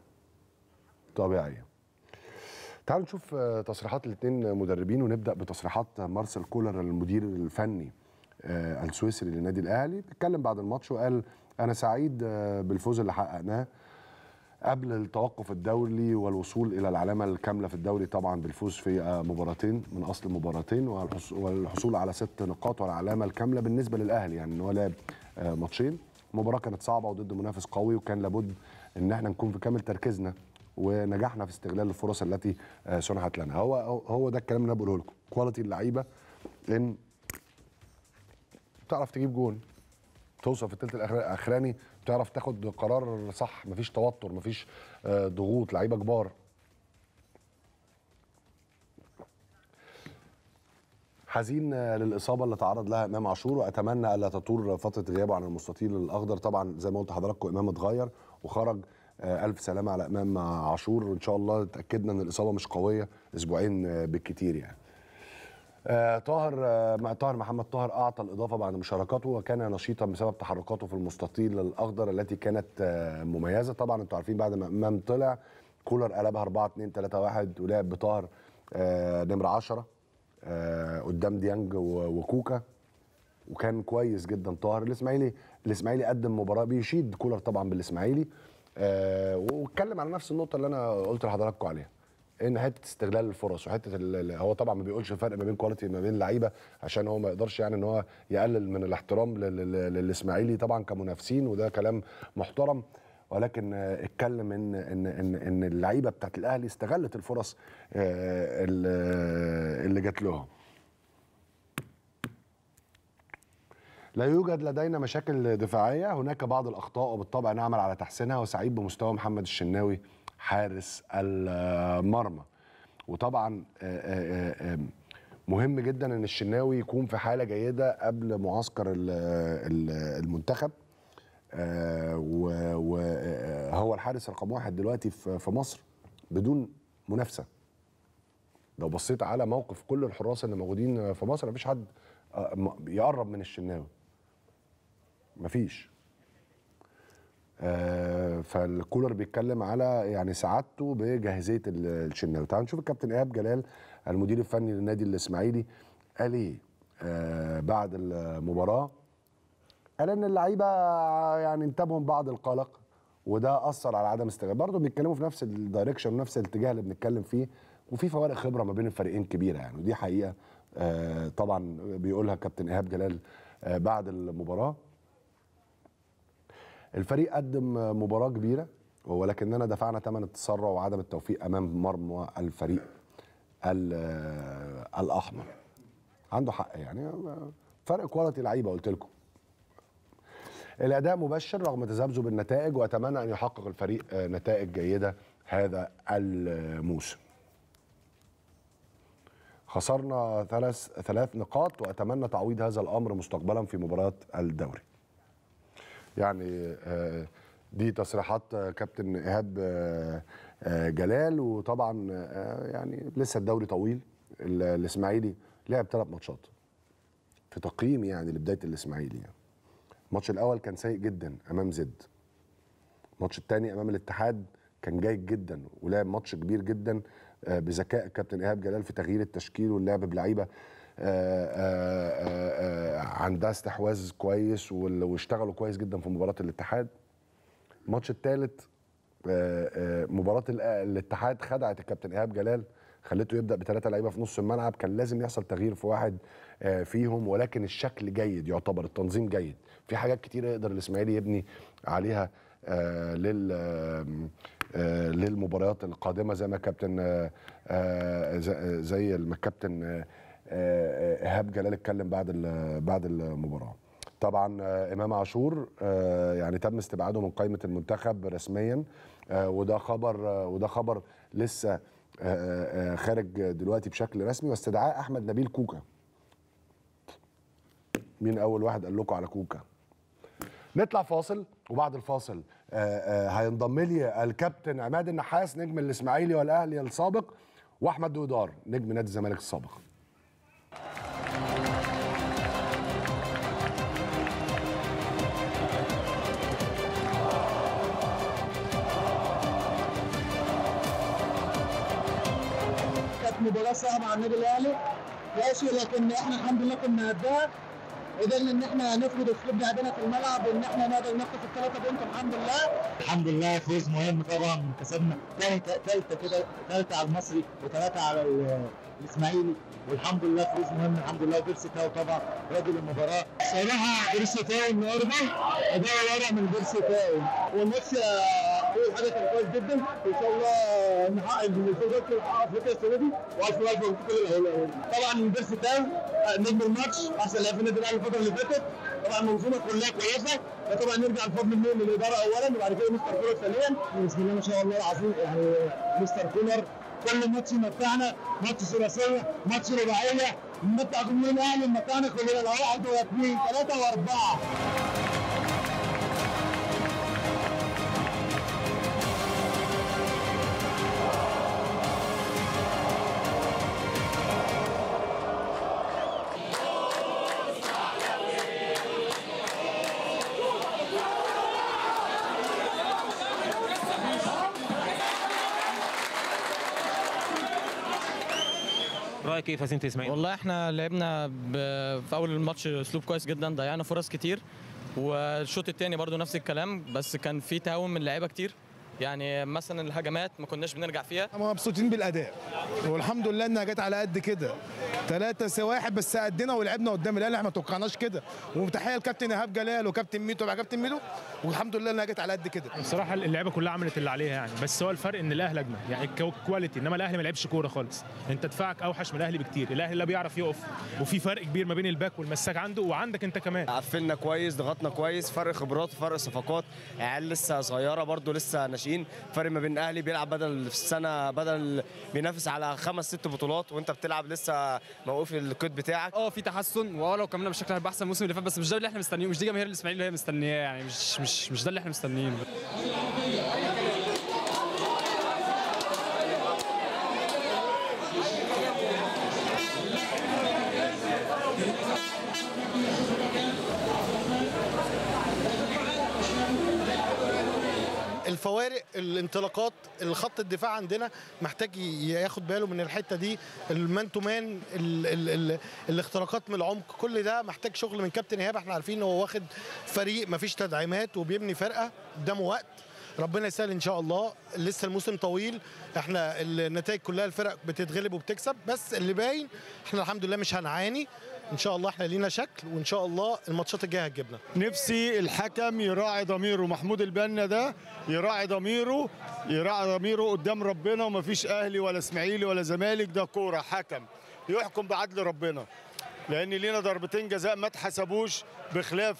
تعالوا نشوف تصريحات الاثنين مدربين، ونبدا بتصريحات مارسيل كولر المدير الفني السويسري للنادي الاهلي. اتكلم بعد الماتش وقال: انا سعيد بالفوز اللي حققناه قبل التوقف الدولي والوصول الى العلامه الكامله في الدوري، طبعا بالفوز في مباراتين من اصل مباراتين والحصول على 6 نقاط والعلامه الكامله بالنسبه للاهلي، يعني ان هو لعب ماتشين. المباراه كانت صعبه وضد منافس قوي، وكان لابد ان احنا نكون في كامل تركيزنا، ونجحنا في استغلال الفرص التي سنحت لنا. هو ده الكلام اللي انا بقوله لكم. كواليتي اللعيبه ان تعرف تجيب جون، توصل في الثلث الاخراني تعرف تاخد قرار صح، مفيش توتر، مفيش ضغوط، لعيبه كبار. حزين للاصابه اللي تعرض لها امام عاشور، واتمنى الا تطول فتره غيابه عن المستطيل الاخضر. طبعا زي ما قلت لحضراتكم امام اتغير وخرج، الف سلامه على امام عاشور، وان شاء الله اتاكدنا ان الاصابه مش قويه، اسبوعين بالكتير يعني. طاهر محمد طاهر اعطى الاضافه بعد مشاركته، وكان نشيطا بسبب تحركاته في المستطيل الاخضر التي كانت مميزه. طبعا انتوا عارفين بعد ما امام طلع كولر قلبها 4-2-3-1 ولعب بطاهر نمره 10 قدام ديانج وكوكا، وكان كويس جدا طاهر. الاسماعيلي قدم مباراه بيشيد كولر طبعا بالاسماعيلي، واتكلم على نفس النقطه اللي انا قلت لحضراتكم عليها، ان حته استغلال الفرص وحته هو طبعا ما بيقولش الفرق ما بين كواليتي ما بين لعيبه، عشان هو ما يقدرش يعني ان هو يقلل من الاحترام للاسماعيلي طبعا كمنافسين، وده كلام محترم، ولكن اتكلم ان اللعيبه بتاعت الاهلي استغلت الفرص اللي جات لهم. لا يوجد لدينا مشاكل دفاعيه، هناك بعض الاخطاء وبالطبع نعمل على تحسينها، وسعيد بمستوى محمد الشناوي حارس المرمى. وطبعا مهم جدا ان الشناوي يكون في حاله جيده قبل معسكر المنتخب، وهو الحارس رقم 1 دلوقتي في مصر بدون منافسه. لو بصيت على موقف كل الحراس اللي موجودين في مصر مفيش حد يقرب من الشناوي، مفيش. فالكولر بيتكلم على يعني سعادته بجاهزيه الشناوي. تعالوا نشوف الكابتن ايهاب جلال المدير الفني للنادي الاسماعيلي قال ايه بعد المباراه. قال ان اللعيبه يعني انتابهم بعض القلق وده اثر على عدم استجابه. برضه بيتكلموا في نفس الدايركشن ونفس الاتجاه اللي بنتكلم فيه، وفي فوارق خبره ما بين الفريقين كبيره يعني، ودي حقيقه طبعا بيقولها كابتن ايهاب جلال بعد المباراه. الفريق قدم مباراه كبيره ولكننا دفعنا ثمن التسرع وعدم التوفيق امام مرمى الفريق الاحمر. عنده حق يعني، فرق كواليتي لعيبه قلت لكم. الاداء مبشر رغم تذبذب النتائج، واتمنى ان يحقق الفريق نتائج جيده هذا الموسم. خسرنا ثلاث نقاط واتمنى تعويض هذا الامر مستقبلا في مباريات الدوري. يعني دي تصريحات كابتن ايهاب جلال. وطبعا يعني لسه الدوري طويل. الاسماعيلي لعب 3 ماتشات في تقييمي يعني لبدايه الاسماعيلي. يعني الماتش الاول كان سيء جدا امام زد، الماتش الثاني امام الاتحاد كان جيد جدا ولعب ماتش كبير جدا بذكاء كابتن ايهاب جلال في تغيير التشكيل واللعب بلعيبه عندها استحواذ كويس واشتغلوا كويس جدا في مباراه الاتحاد. الماتش الثالث مباراه الاتحاد خدعت الكابتن ايهاب جلال، خليته يبدا ب3 لعيبه في نص الملعب. كان لازم يحصل تغيير في واحد فيهم، ولكن الشكل جيد يعتبر، التنظيم جيد. في حاجات كتيره يقدر الاسماعيلي يبني عليها للمباريات القادمه زي ما كابتن زي ما الكابتن ايهاب جلال اتكلم بعد المباراه. طبعا امام عاشور يعني تم استبعاده من قائمه المنتخب رسميا، وده خبر لسه خارج دلوقتي بشكل رسمي، واستدعاء احمد نبيل كوكا. مين اول واحد قال لكم على كوكا؟ نطلع فاصل، وبعد الفاصل هينضم لي الكابتن عماد النحاس نجم الاسماعيلي والاهلي السابق، واحمد دودار نجم نادي الزمالك السابق. مباراة صعبة على النادي الاهلي ماشي، لكن احنا الحمد لله كنا قدها، قدرنا ان احنا نفرض اسلوب لعبنا في الملعب وان احنا نقدر نخطف ال3 بونت الحمد لله. الحمد لله فوز مهم طبعا، كسبنا ثالثة على المصري و3 على الاسماعيلي، والحمد لله فوز مهم الحمد لله. بيرسي تاو طبعا رجل المباراة. صراحة بيرسي تاو النهارده اداء ورع من بيرسي تاو، والماتش اول حاجة كان كويس جدا، وان شاء الله نحقق الفوز في افريقيا السنة دي، والف مبروك كل الاهلاويه. طبعا بيرسي تاو نجم الماتش، احسن لاعب في النادي الاهلي الفترة اللي فاتت، طبعا منظومة كلها كويسة، فطبعا نرجع الفضل منهم للإدارة أولا وبعد كده مستر كولر ثانيا. بسم الله ما شاء الله العظيم، يعني مستر كولر كل ماتش متعنا، ماتش ثلاثية، ماتش رباعية، متع جمهور الأهلي، متعنا كلنا، لا 1 و2 3 و4. رايك كيف هزيمه الاسماعيلي؟ والله احنا لعبنا في اول الماتش اسلوب كويس جدا، ضيعنا فرص كتير، والشوط الثاني برضو نفس الكلام، بس كان في تهاون من لعيبه كتير. يعني مثلا الهجمات ما كناش بنرجع فيها. مبسوطين بالاداء والحمد لله انها جت على قد كده، 3-1 بس قدنا ولعبنا قدام الاهلي، احنا ما توقعناش كده. وتحيه لكابتن ايهاب جلال وكابتن ميدو مع كابتن ميدو، والحمد لله انها جت على قد كده. بصراحه اللعيبه كلها عملت اللي عليها يعني، بس هو الفرق ان الاهلي اجمل يعني كواليتي، انما الاهلي ما لعبش كوره خالص. انت دفاعك اوحش من الاهلي بكتير، الاهلي لا بيعرف يقف، وفي فرق كبير ما بين الباك والمساك عنده وعندك انت كمان. قفلنا كويس، ضغطنا كويس، فرق خبرات وفرق صفقات، عيال لسه صغيره برده لسه ناشئين. فرق ما بين الاهلي بيلعب بدل في السنه بدل بينافس على 5-6 بطولات، وانت بتلعب لسه موقوف القيد بتاعك. في تحسن، لو كملنا بالشكل هيبقى احسن الموسم اللي فات، بس مش ده اللي احنا مستنيينه، مش دي جماهير الاسماعيلي اللي هي مستنياه يعني، مش ده اللي احنا مستنيينه. الفوارق، الانطلاقات، الخط الدفاع عندنا محتاج ياخد باله من الحته دي، المان تو مان، الاختراقات من العمق، كل ده محتاج شغل من كابتن ايهاب. احنا عارفين ان هو واخد فريق مفيش تدعيمات وبيبني فرقه قدامه وقت، ربنا يسهل ان شاء الله. لسه الموسم طويل، احنا النتائج كلها الفرق بتتغلب وبتكسب، بس اللي باين احنا الحمد لله مش هنعاني ان شاء الله، احنا لينا شكل وان شاء الله الماتشات الجايه هتجيبنا. نفسي الحكم يراعي ضميره، محمود البنا ده يراعي ضميره قدام ربنا، ومفيش اهلي ولا اسماعيلي ولا زمالك، ده كوره، حكم يحكم بعدل ربنا، لان لينا ضربتين جزاء ما اتحسبوش، بخلاف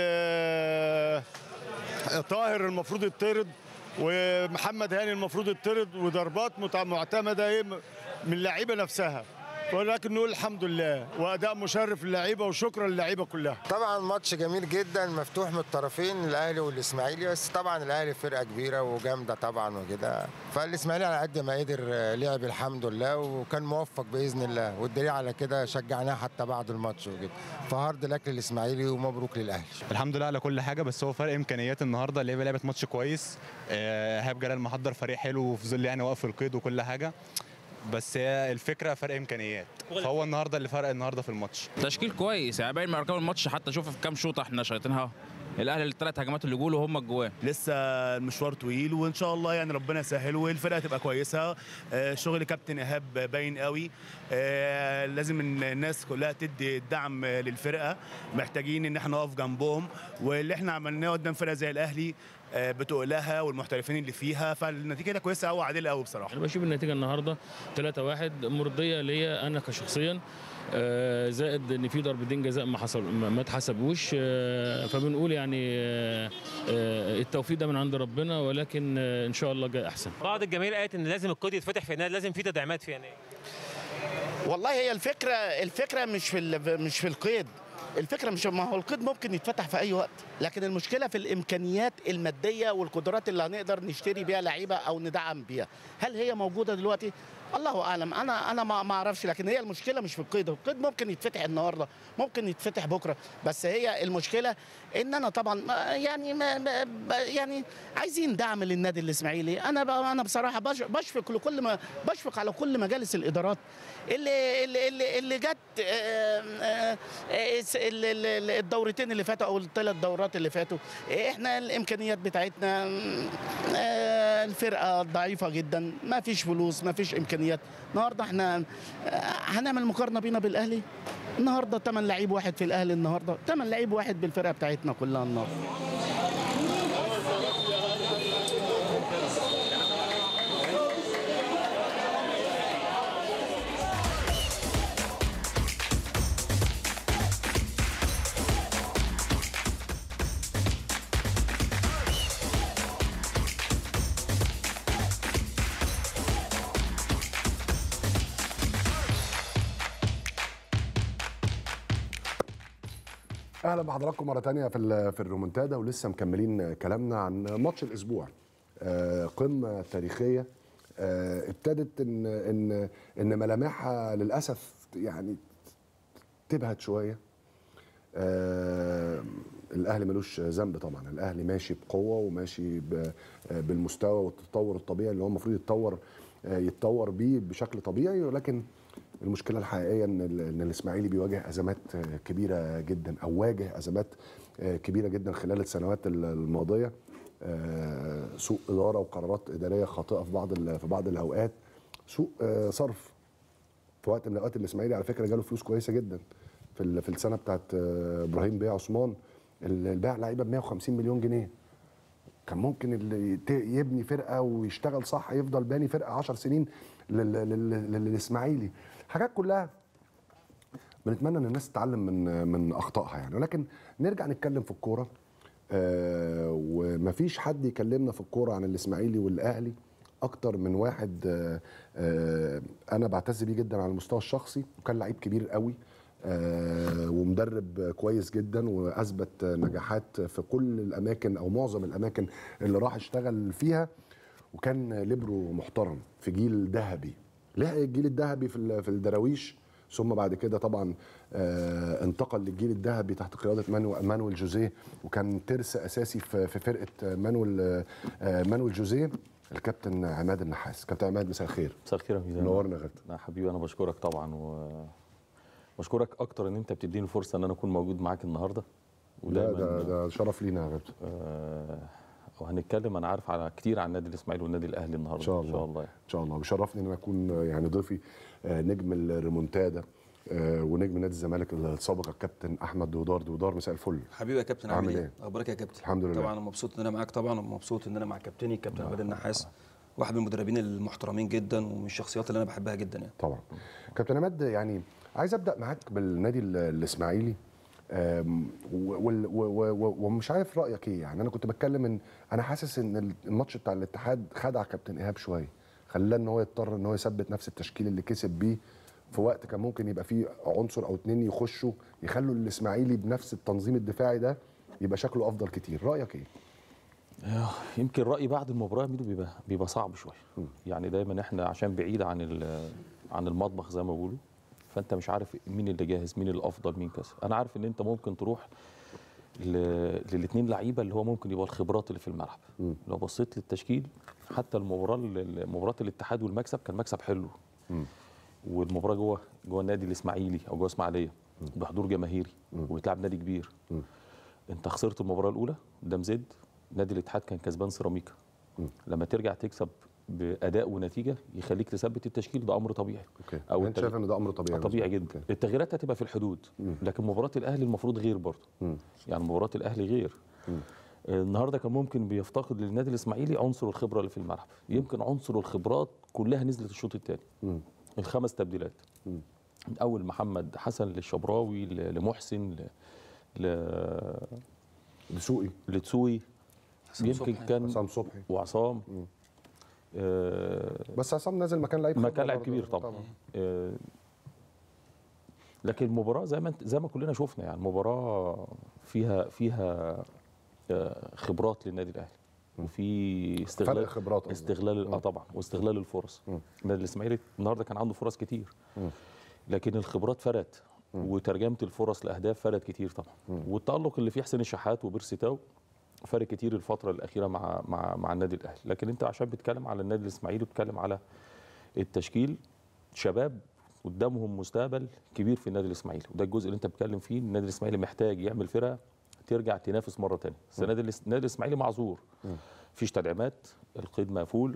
طاهر المفروض يطرد ومحمد هاني المفروض يطرد، وضربات معتمده من اللعيبه نفسها، ولكن نقول الحمد لله واداء مشرف للعيبه وشكرا للعيبه كلها. طبعا ماتش جميل جدا مفتوح من الطرفين، الاهلي والاسماعيلي، بس طبعا الاهلي فرقه كبيره وجامده طبعا وكده، فالاسماعيلي على قد ما قدر لعب الحمد لله وكان موفق باذن الله، والدليل على كده شجعناه حتى بعد الماتش وكده، فهارد لك للاسماعيلي ومبروك للاهلي. الحمد لله على كل حاجه، بس هو فرق امكانيات النهارده، اللعيبه لعبت ماتش كويس، ايهاب جلال محضر فريق حلو وفي ظل يعني واقف القيد وكل حاجه، بس هي الفكره فرق امكانيات، فهو النهارده اللي فرق النهارده في الماتش. تشكيل كويس يعني، باين من ارقام الماتش حتى شوف في كام شوطه احنا شايطينها، الاهلي الثلاث هجمات اللي جوله هم الجوان. لسه المشوار طويل وان شاء الله يعني ربنا يسهل والفرقه تبقى كويسه. شغل كابتن ايهاب باين قوي، لازم الناس كلها تدي الدعم للفرقه، محتاجين ان احنا نقف جنبهم، واللي احنا عملناه قدام فرقه زي الاهلي بتقولها والمحترفين اللي فيها، فالنتيجه كويسه قوي وعادله قوي بصراحه. انا بشوف النتيجه النهارده 3-1 مرضيه ليا انا كشخصيا، زائد ان في ضربتين جزاء ما اتحسبوش، فبنقول يعني التوفيق ده من عند ربنا، ولكن ان شاء الله جاي احسن. بعض الجماهير قالت ان لازم القيد يتفتح في النادي، لازم في تدعيمات في النادي. والله هي الفكره مش في القيد، الفكره مش، ما هو القيد ممكن يتفتح في اي وقت، لكن المشكله في الامكانيات الماديه والقدرات اللي هنقدر نشتري بيها لعيبه او ندعم بيها. هل هي موجوده دلوقتي؟ الله اعلم، انا ما اعرفش، لكن هي المشكله مش في القيد، القيد ممكن يتفتح النهارده، ممكن يتفتح بكره، بس هي المشكله ان انا طبعا يعني عايزين دعم للنادي الاسماعيلي. انا بصراحه بشفق على كل مجالس الادارات اللي جت الدورتين اللي فاتوا او الثلاث دورات اللي فاتوا. احنا الامكانيات بتاعتنا الفرقه ضعيفه جدا، ما فيش فلوس، ما فيش امكانيات. النهارده احنا هنعمل مقارنه بينا بالاهلي النهارده، 8 لعيب واحد في الاهلي النهارده، 8 لعيب واحد بالفرقه بتاعتنا كلها النهارده. اهلا بحضراتكم مره ثانيه في الرومنتادا، ولسه مكملين كلامنا عن ماتش الاسبوع، قمه تاريخيه ابتدت ان ملامحها للاسف يعني تبهت شويه. الاهلي ملوش ذنب طبعا، الاهلي ماشي بقوه وماشي بالمستوى والتطور الطبيعي اللي هو المفروض يتطور بيه بشكل طبيعي، ولكن المشكله الحقيقيه ان الاسماعيلي بيواجه ازمات كبيره جدا، او واجه ازمات كبيره جدا خلال السنوات الماضيه، سوء اداره وقرارات اداريه خاطئه في بعض الاوقات، سوء صرف في وقت من الاوقات الاسماعيلي على فكره جاله فلوس كويسه جدا في السنه بتاعت ابراهيم بيه عثمان، البيع لعيبه ب 150 مليون جنيه. كان ممكن اللي يبني فرقه ويشتغل صح يفضل باني فرقه 10 سنين للاسماعيلي. حاجات كلها بنتمنى ان الناس تتعلم من اخطائها يعني. ولكن نرجع نتكلم في الكوره، ومفيش حد يكلمنا في الكوره عن الاسماعيلي والاهلي اكتر من واحد انا بعتز بيه جدا على المستوى الشخصي، وكان لعيب كبير قوي ومدرب كويس جدا، واثبت نجاحات في كل الاماكن او معظم الاماكن اللي راح اشتغل فيها، وكان ليبرو محترم في جيل ذهبي. لحق الجيل الذهبي في الدراويش، ثم بعد كده طبعا انتقل للجيل الذهبي تحت قياده مانويل جوزيه، وكان ترس اساسي في فرقه مانويل جوزيه الكابتن عماد النحاس. كابتن عماد مساء الخير. مساء الخير يا ميزان. منورنا يا كابتن. حبيبي انا بشكرك طبعا، وبشكرك اكتر ان انت بتديني فرصه ان انا اكون موجود معاك النهارده. ده شرف لينا يا كابتن. وهنتكلم انا عارف على كتير عن النادي الاسماعيلي والنادي الاهلي النهارده ان شاء الله. ان شاء الله. بيشرفني ان انا اكون يعني ضيفي نجم الريمونتادا ونجم نادي الزمالك السابق الكابتن احمد دودار. مساء الفل. حبيبي يا كابتن، عامل ايه؟ اخبارك يا كابتن؟ الحمد لله. طبعا انا مبسوط ان انا معاك، طبعا ومبسوط ان انا مع كابتني الكابتن عماد النحاس، واحد من المدربين المحترمين جدا ومن الشخصيات اللي انا بحبها جدا يعني. طبعا. كابتن عماد، يعني عايز ابدا معاك بالنادي الاسماعيلي، ومش عارف رايك ايه. يعني انا كنت بتكلم ان انا حاسس ان الماتش بتاع الاتحاد خدع كابتن ايهاب شويه، خلاه ان هو يضطر ان هو يثبت نفس التشكيل اللي كسب بيه في وقت كان ممكن يبقى فيه عنصر او اتنين يخشوا يخلوا الاسماعيلي بنفس التنظيم الدفاعي ده يبقى شكله افضل كتير. رايك ايه؟ يمكن رايي بعد المباراه ميدو بيبقى صعب شويه. يعني دايما احنا عشان بعيد عن المطبخ زي ما بيقولوا، فانت مش عارف مين اللي جاهز، مين الافضل، مين كذا. انا عارف ان انت ممكن تروح للاثنين لعيبه اللي هو ممكن يبقى الخبرات اللي في الملعب. لو بصيت للتشكيل حتى مباراه الاتحاد والمكسب كان مكسب حلو، والمباراه جوه النادي الاسماعيلي او جوه اسماعيليه بحضور جماهيري وبتلعب نادي كبير. انت خسرت المباراه الاولى قدام زد، نادي الاتحاد كان كسبان سيراميكا. لما ترجع تكسب باداء ونتيجه يخليك تثبت التشكيل، ده امر طبيعي. او انت شايف ان ده امر طبيعي؟ طبيعي جدا. التغييرات هتبقى في الحدود، لكن مباراه الاهلي المفروض غير برضه. يعني مباراه الاهلي غير. النهارده كان ممكن بيفتقد للنادي الاسماعيلي عنصر الخبره اللي في الملعب. يمكن عنصر الخبرات كلها نزلت الشوط الثاني. الخمس تبديلات من اول محمد حسن للشبراوي لمحسن لتسوقي يمكن كان عصام صبحي وعصام. بس عصام نازل مكان لعيب كبير طبعا. لكن المباراه زي ما كلنا شفنا، يعني المباراه فيها خبرات للنادي الاهلي، وفي استغلال طبعا، واستغلال الفرص. النادي الاسماعيلي النهارده كان عنده فرص كتير، لكن الخبرات فرقت، وترجمه الفرص لاهداف فرقت كتير طبعا. والتالق اللي فيه حسين الشحات وبيرسي تاو فرق كتير الفتره الاخيره مع النادي الاهلي. لكن انت عشان بتتكلم على النادي الاسماعيلي وبتتكلم على التشكيل، شباب قدامهم مستقبل كبير في النادي الاسماعيلي، وده الجزء اللي انت بتتكلم فيه. النادي الاسماعيلي محتاج يعمل فرقه ترجع تنافس مره ثانيه. النادي الاسماعيلي معذور، مفيش تدعيمات، القيد مقفول.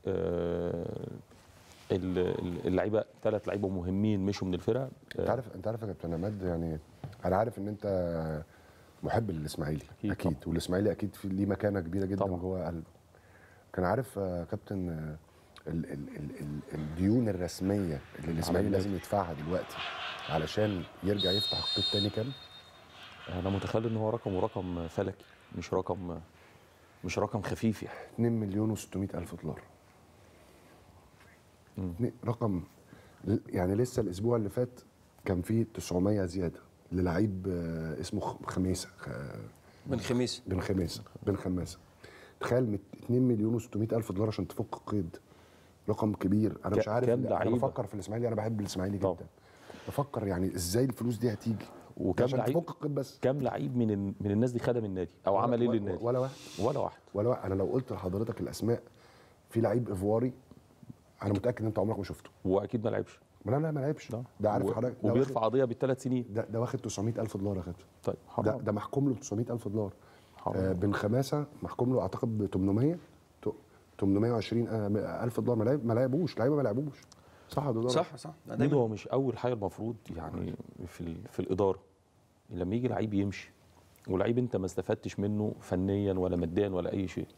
اللعيبه 3 لعيبه مهمين مشوا من الفرقه. انت عارف يا كابتن عماد، يعني انا عارف ان انت محب للاسماعيلي اكيد، والاسماعيلي اكيد ليه مكانه كبيره جدا جوه قلبك. كان عارف كابتن الديون الرسميه اللي الاسماعيلي لازم يدفعها دلوقتي علشان يرجع يفتح القيد تاني كام؟ انا متخيل ان هو رقم فلكي، مش رقم خفيف يعني. 2 مليون و600 الف دولار. رقم يعني لسه الاسبوع اللي فات كان فيه 900 زياده للعيب اسمه خميسه بن خماسه. تخيل 2 مليون و600 الف دولار عشان تفك قيد. رقم كبير. انا مش عارف، انا بفكر في الاسماعيلي، انا بحب الاسماعيلي جدا. بفكر يعني ازاي الفلوس دي هتيجي عشان تفك القيد بس. كام لعيب من الناس دي خدم النادي او عمل ايه للنادي؟ ولا واحد. انا لو قلت لحضرتك الاسماء، في لعيب ايفواري انا متاكد ان انت عمرك ما شفته، واكيد ما لعبش. ما لعبش. ده عارف حضرتك، وبيرفع قضيه ب3 سنين. ده واخد 900 الف دولار يا كابتن. طيب حرام. ده محكوم له ب 900 الف دولار. بن خماسه محكوم له اعتقد ب 820 الف دولار. ما لعبوش لعيبه، ما لعبوش. صح يا دودار؟ صح ميدو هو مش اول حاجه المفروض يعني في الاداره لما يجي لعيب يمشي ولعيب انت ما استفدتش منه فنيا ولا ماديا ولا اي شيء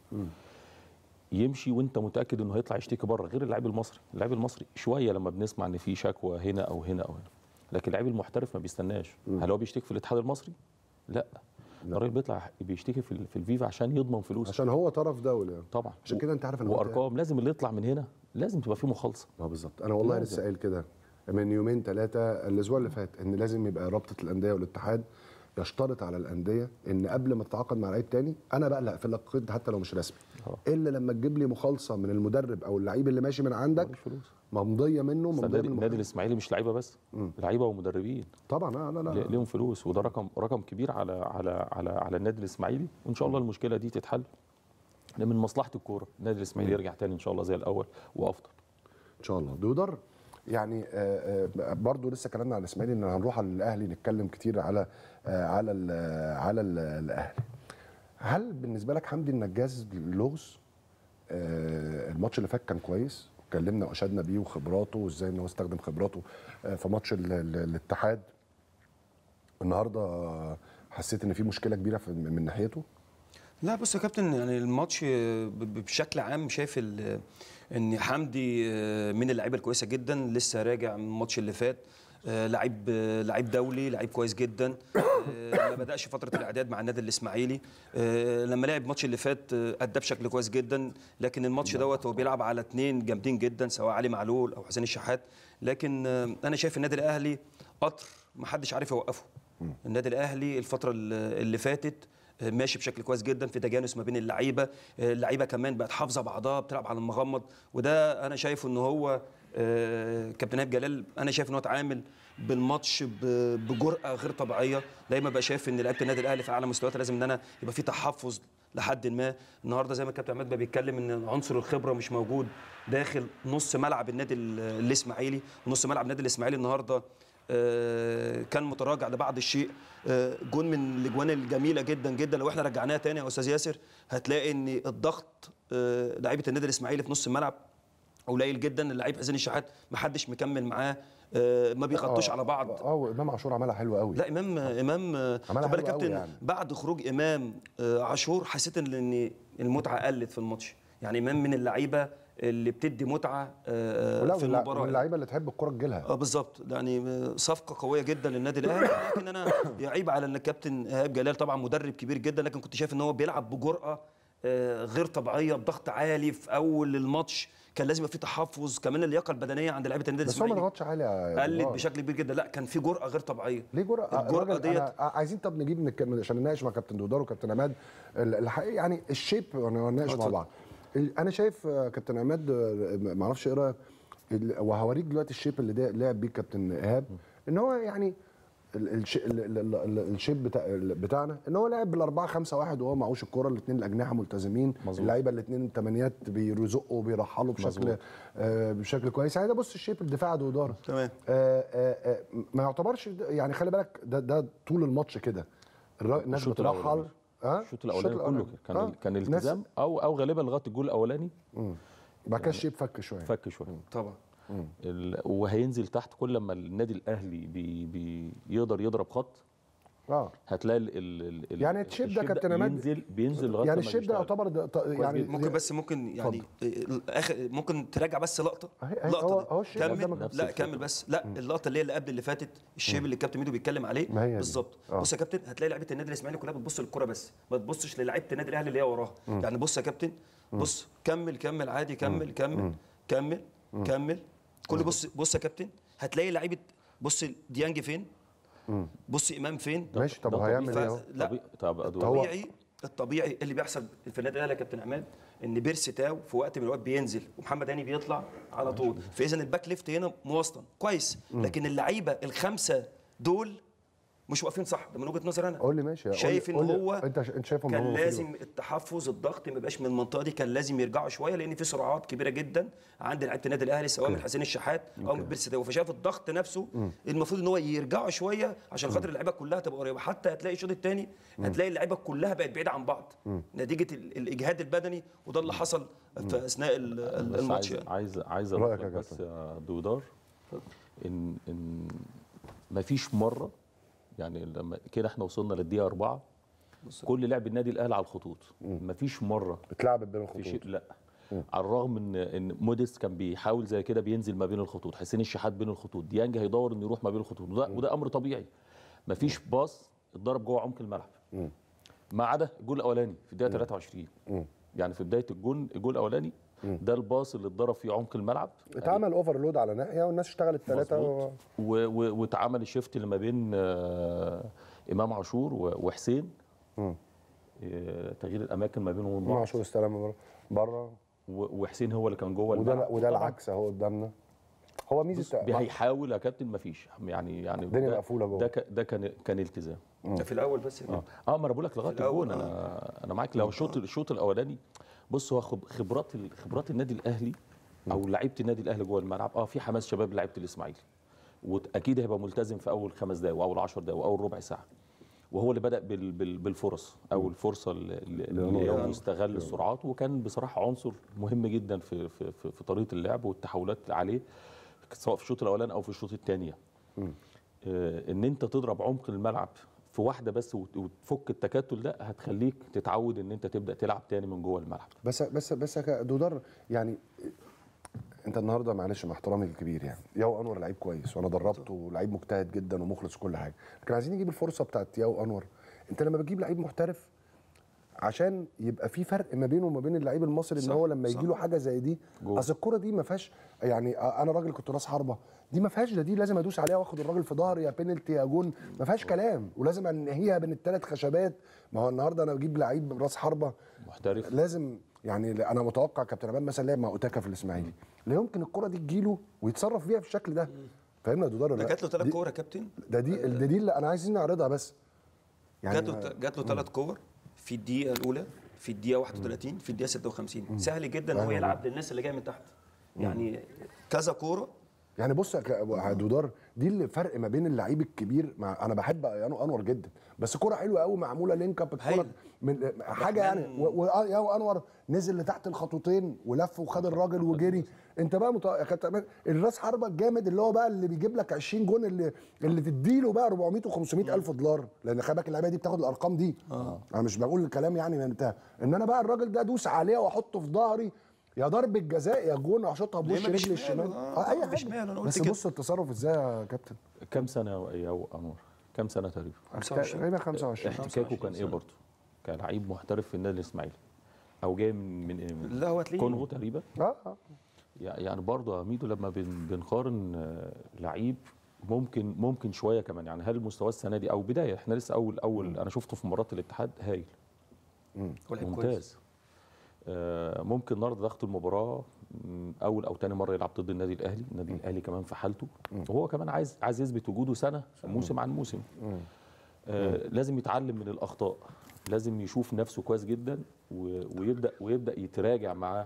يمشي وانت متاكد انه هيطلع يشتكي بره، غير اللاعب المصري. اللاعب المصري شويه لما بنسمع ان في شكوى هنا او هنا او هنا، لكن اللاعب المحترف ما بيستناش. هل هو بيشتكي في الاتحاد المصري؟ لا، الراجل بيطلع بيشتكي في الفيفا عشان يضمن فلوس، عشان هو طرف دولي يعني. طبعا. عشان كده انت عارف وارقام لازم اللي يطلع من هنا لازم تبقى فيه مخالصه. بالظبط. انا والله لسه قايل كده من يومين 3 الاسبوع اللي فات ان لازم يبقى رابطه الانديه والاتحاد يشترط على الانديه ان قبل ما تتعاقد مع لعيب تاني انا بقى اللي هقفل لك قيد حتى لو مش رسمي، الا لما تجيب لي مخالصه من المدرب او اللعيب اللي ماشي من عندك ممضيه منه ممضيه من النادي الاسماعيلي مش لعيبه بس، لعيبه ومدربين طبعا. لا ليهم فلوس، وده رقم كبير على النادي الاسماعيلي، وان شاء الله المشكله دي تتحل من مصلحه الكوره. النادي الاسماعيلي يرجع تاني ان شاء الله زي الاول وافضل ان شاء الله. دودر يعني برضو لسه كلامنا على الاسماعيلي، ان هنروح على الاهلي نتكلم كتير على الاهلي. هل بالنسبه لك حمدي النجاز لغز؟ الماتش اللي فات كان كويس، اتكلمنا واشدنا بيه وخبراته وازاي ان هو استخدم خبراته في ماتش الاتحاد. النهارده حسيت ان في مشكله كبيره من ناحيته؟ لا بص يا كابتن، يعني الماتش بشكل عام شايف ان حمدي من اللعيبه الكويسه جدا، لسه راجع من الماتش اللي فات، لعيب دولي، لعيب كويس جدا. ما بدأش فتره الاعداد مع النادي الاسماعيلي، لما لعب الماتش اللي فات ادى بشكل كويس جدا، لكن الماتش دوت هو بيلعب على 2 جامدين جدا سواء علي معلول او حسين الشحات. لكن انا شايف النادي الاهلي قطر ما حدش عارف يوقفه. النادي الاهلي الفتره اللي فاتت ماشي بشكل كويس جدا في تجانس ما بين اللعيبه كمان بقت حافظه بعضها، بتلعب على المغمض، وده انا شايفه ان هو كابتن ايهاب جلال انا شايف ان هو اتعامل بالماتش بجرأه غير طبيعيه. دايما بقى شايف ان لعيبه النادي الاهلي في اعلى مستوياتها لازم ان انا يبقى في تحفظ لحد ما. النهارده زي ما الكابتن عماد بيتكلم ان عنصر الخبره مش موجود داخل نص ملعب النادي الاسماعيلي. نص ملعب النادي الاسماعيلي النهارده كان متراجع لبعض الشيء. جون من الاجوان الجميله جدا جدا لو احنا رجعناها تاني يا استاذ ياسر هتلاقي ان الضغط لعيبه النادي الاسماعيلي في نص الملعب قليل جدا. اللعيب حسين الشحات ما حدش مكمل معاه، ما بيغطوش على بعض. امام عاشور عملها حلوه قوي. لا امام خد بالك كابتن يعني. بعد خروج امام عاشور حسيت ان المتعه قلت في الماتش. يعني امام من اللعيبه اللي بتدي متعه في المباراه، واللعيبه اللي تحب الكره تجيلها. بالظبط، يعني صفقه قويه جدا للنادي الاهلي. لكن انا يعيب على ان الكابتن ايهاب جلال طبعا مدرب كبير جدا، لكن كنت شايف ان هو بيلعب بجرأه غير طبيعيه، بضغط عالي في اول الماتش. كان لازم يبقى في تحفظ، كمان اللياقه البدنيه عند لعيبه النادي الاسماعيلي بس هو ما ضغطش عالي قلت بشكل كبير جدا. لا كان في جرأه غير طبيعيه. ليه جرأه؟ الجرأه ديت عايزين طب نجيب عشان نناقش مع كابتن دودار وكابتن عماد الحقيقه يعني الشيب ونناقش مع بعض. انا شايف كابتن عماد ما اعرفش ايه رايك، وهوريك دلوقتي الشيب اللي لعب بيه كابتن ايهاب، ان هو يعني الشيب بتاعنا ان هو لعب بال4-5-1 وهو معهوش الكوره، الاثنين الاجنحه ملتزمين، اللعيبه الاثنين الثمانيات بيرزقوا وبيرحلوا بشكل كويس. عايز ابص الشيب الدفاع دودار تمام. ما يعتبرش يعني، خلي بالك ده طول الماتش كده الناس بترحل. الشوط الاولاني كله كان التزام او غالبا لغايه الجول الاولاني. بعد كده الشيب فك شويه طبعا. وهينزل تحت كل لما النادي الاهلي يقدر يضرب خط. هتلاقي يعني الشيب ده كابتن عماد بينزل لغايه يعني الشيب ده يعتبر يعني ممكن يعني اخر ممكن تراجع بس لقطه كمل. لا كمل بس. لا اللقطه اللي قبل اللي فاتت الشيب اللي الكابتن ميدو بيتكلم عليه بالظبط. بص يا كابتن هتلاقي لعيبه النادي الاسماعيلي كلها بتبص للكره بس، ما تبصش للعيبه النادي الاهلي اللي هي وراها. يعني بص يا كابتن، بص كمل عادي، كمل كل بص يا كابتن هتلاقي لعيبه، بص ديانج فين، بص امام فين. ماشي. طب هيعمل ايه؟ لا الطبيعي اللي بيحصل في النادي الاهلي يا كابتن عماد ان بيرسي تاو في وقت من الوقت بينزل ومحمد هاني بيطلع على طول، فاذا الباك ليفت هنا موسطن كويس، لكن اللعيبه ال5 دول مش واقفين صح، ده من وجهه نظري انا. قول لي ماشي. شايف ان هو انت شايف ان هو كان لازم التحفظ، الضغط ما يبقاش من المنطقه دي، كان لازم يرجعوا شويه، لان في سرعات كبيره جدا عند لعيبه النادي الاهلي سواء من حسين الشحات او من بيرسي تاو، فشايف الضغط نفسه المفروض ان هو يرجعوا شويه عشان خاطر اللعيبه كلها تبقى قريبه. حتى هتلاقي الشوط الثاني هتلاقي اللعيبه كلها بقت بعيده عن بعض نتيجه الاجهاد البدني، وده اللي حصل في اثناء الماتش. عايز اقول لك بس يا دودار ان مفيش مره، يعني لما كده احنا وصلنا للدقيقه 4 كل لعب النادي الاهلي على الخطوط، مفيش مره اتلعبت بين الخطوط. لا، على الرغم ان موديست كان بيحاول زي كده بينزل ما بين الخطوط، حسين الشحات بين الخطوط، ديانج هيدور انه يروح ما بين الخطوط، وده امر طبيعي. مفيش باص اتضرب جوه عمق الملعب ما عدا الجول الاولاني في الدقيقه 23. يعني في بدايه الجول الاولاني ده الباص اللي اتضرب في عمق الملعب، اتعمل اوفرلود على ناحيه والناس اشتغلت ثلاثه واتعمل الشيفت اللي ما بين امام عاشور وحسين، تغيير الاماكن ما بينهم. امام عاشور استلم بره وحسين هو اللي كان جوه الملعب، وده العكس اهو قدامنا. هو ميزه هيحاول يا كابتن، ما فيش يعني الدنيا مقفوله جوه. ده كان التزام. ده في الاول بس ما انا بقول لك لغايه الجون. انا معاك. لو الشوط الاولاني بص، هو خبرات النادي الاهلي او لعيبه النادي الاهلي جوه الملعب، في حماس شباب لعيبه الاسماعيلي، واكيد هيبقى ملتزم في اول 5 دقائق واول 10 دقائق واول ربع ساعه، وهو اللي بدا بالفرص، او الفرصه اللي استغل السرعات، وكان بصراحه عنصر مهم جدا في طريقه اللعب والتحولات عليه، سواء في الشوط الاولاني او في الشوط الثاني. ان انت تضرب عمق الملعب في واحده بس وتفك التكتل ده، هتخليك تتعود ان انت تبدا تلعب تاني من جوه الملعب. بس دودار، يعني انت النهارده معلش مع احترامي الكبير، يعني ياو انور لعيب كويس وانا دربته، لعيب مجتهد جدا ومخلص وكل حاجه، لكن عايزين نجيب الفرصه بتاعت ياو انور. انت لما بتجيب لعيب محترف عشان يبقى في فرق ما بينه وما بين اللعيب المصري، ان هو لما يجي له حاجه زي دي، اصل الكوره دي ما فيهاش، يعني انا راجل كنت راس حربه، دي ما فيهاش، دي لازم ادوس عليها واخد الراجل في ظهري، يا بينالتي يا جون، ما فيهاش كلام، ولازم انهيها بين الثلاث خشبات. ما هو النهارده انا بجيب لعيب راس حربه محترف، لازم، يعني انا متوقع كابتن عماد مثلا لعب مع اوتاكا في الاسماعيلي، لا يمكن الكره دي تجيله ويتصرف فيها بالشكل ده. فاهمنا يا دودار؟ ده جات له 3 كور يا كابتن. دي اللي انا عايزين نعرضها بس. يعني جات له 3 كور في الدقيقه الاولى، في الدقيقه 31، في الدقيقه 56. سهل جدا ان هو يلعب للناس اللي جايه من تحت، يعني كذا كوره. يعني بص يا دودار، دي اللي فرق ما بين اللعيب الكبير، مع انا بحب انور جدا، بس كوره حلوه قوي معموله لينك اب، من حاجه يعني، ويا انور نزل لتحت الخطوتين ولف وخد الراجل وجري. انت بقى الراس حربه الجامد اللي هو بقى اللي بيجيب لك 20 جون، اللي تديله بقى 400 و500 الف دولار، لان خلي بالك اللعيبه دي بتاخد الارقام دي. انا مش بقول الكلام يعني انت، ان انا بقى الراجل ده ادوس عليه واحطه في ظهري، يا ضربه جزاء يا جون، احطها بوش رجلي الشمال. اي حاجه. بس بص التصرف ازاي يا كابتن. كام سنه يا انور؟ كام سنه تقريبا؟ تقريبا 25. احتكاكه كان ايه برضه؟ كان لعيب محترف في النادي الاسماعيلي، او جاي من لا هو كونغو تقريبا. يعني برضه يا ميدو لما بنقارن لعيب ممكن شويه كمان، يعني هل مستواه السنه دي او بدايه، احنا لسه اول انا شفته في مباراه الاتحاد هايل ممتاز. ممكن النهارده ضغط المباراه اول او ثاني مره يلعب ضد النادي الاهلي كمان في حالته، وهو كمان عايز يثبت وجوده سنه موسم عن موسم. لازم يتعلم من الاخطاء، لازم يشوف نفسه كويس جدا، ويبدا يتراجع مع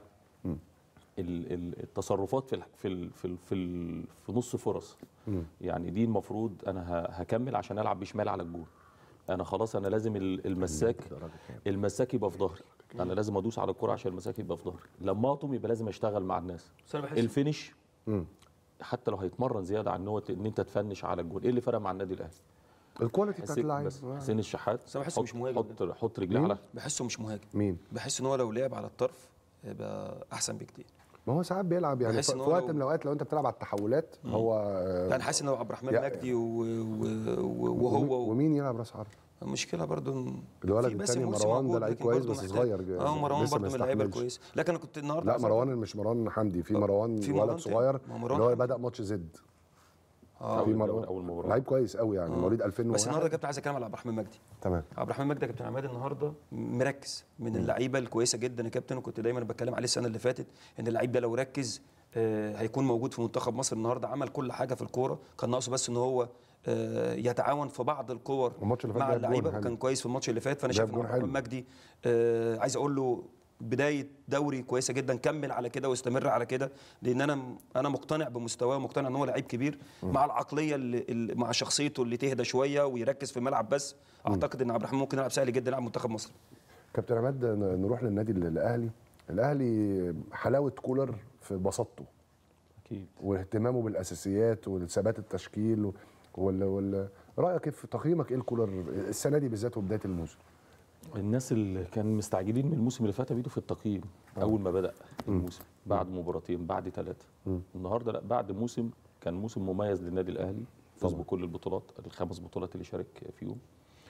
التصرفات في نص فرص. يعني دي المفروض انا هكمل عشان العب بشمال على الجول، انا خلاص انا لازم المساك يبقى في ظهري، انا لازم ادوس على الكره عشان المساك يبقى في ظهري، لما اطم يبقى لازم اشتغل مع الناس. الفينش حتى لو هيتمرن زياده عن ان انت تفنش على الجول، ايه اللي فرق مع النادي الاهلي؟ الكواليتي بتاعت اللعيب. حسين الشحات بس انا بحسه مش مهاجم، حط رجليه على، بحسه مش مهاجم. مين؟ بحس ان هو لو لعب على الطرف يبقى احسن بكتير. ما هو ساعات بيلعب يعني في وقت من الاوقات لو انت بتلعب على التحولات. هو انا حاسس ان هو عبد الرحمن مجدي وهو ومين يلعب راس حرب؟ المشكله برضو الولد الثاني مروان ده لعيب كويس بس صغير. مروان برضو من اللعيبه الكويس، لكن انا كنت النهارده لا مروان مش مروان حمدي، في مروان ولد صغير اللي هو بدا ماتش زد. في مروان لعيب كويس قوي يعني، مواليد 2001. بس النهارده كنت عايز اتكلم على عبد الرحمن مجدي. تمام. عبد الرحمن مجدي يا كابتن عماد النهارده مركز، من اللعيبه الكويسه جدا يا كابتن، وكنت دايما بتكلم عليه السنه اللي فاتت ان اللعيب ده لو ركز هيكون موجود في منتخب مصر. النهارده عمل كل حاجه في الكوره، كان ناقصه بس ان هو يتعاون في بعض الكور مع اللعيبه، كان كويس في الماتش اللي فات. فانا شايف ان محمد مجدي عايز اقول له بدايه دوري كويسه جدا، كمل على كده واستمر على كده، لان انا مقتنع بمستواه ومقتنع ان هو لعيب كبير مع العقليه اللي مع شخصيته اللي تهدى شويه ويركز في الملعب بس. اعتقد ان عبد الرحمن ممكن يلعب سهل جدا يلعب منتخب مصر. كابتن عماد، نروح للنادي الاهلي حلاوه كولر في بساطته اكيد واهتمامه بالاساسيات وثبات التشكيل رايك في تقييمك ايه الكولر السنه دي بالذات وبدايه الموسم؟ الناس اللي كانوا مستعجلين من الموسم اللي فات بيدوا في التقييم اول ما بدا الموسم بعد مباراتين بعد 3. النهارده لا، بعد موسم كان موسم مميز للنادي الاهلي، فاز بكل البطولات ال5 بطولات اللي شارك فيهم.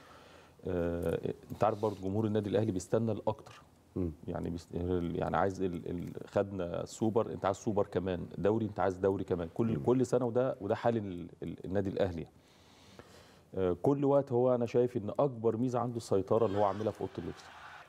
انت عارف برضه جمهور النادي الاهلي بيستنى الاكتر، يعني عايز خدنا السوبر، انت عايز سوبر كمان، دوري انت عايز دوري كمان، كل سنه، وده حال النادي الاهلي. كل وقت هو انا شايف ان اكبر ميزه عنده السيطره اللي هو عاملها في اوضه اللبس.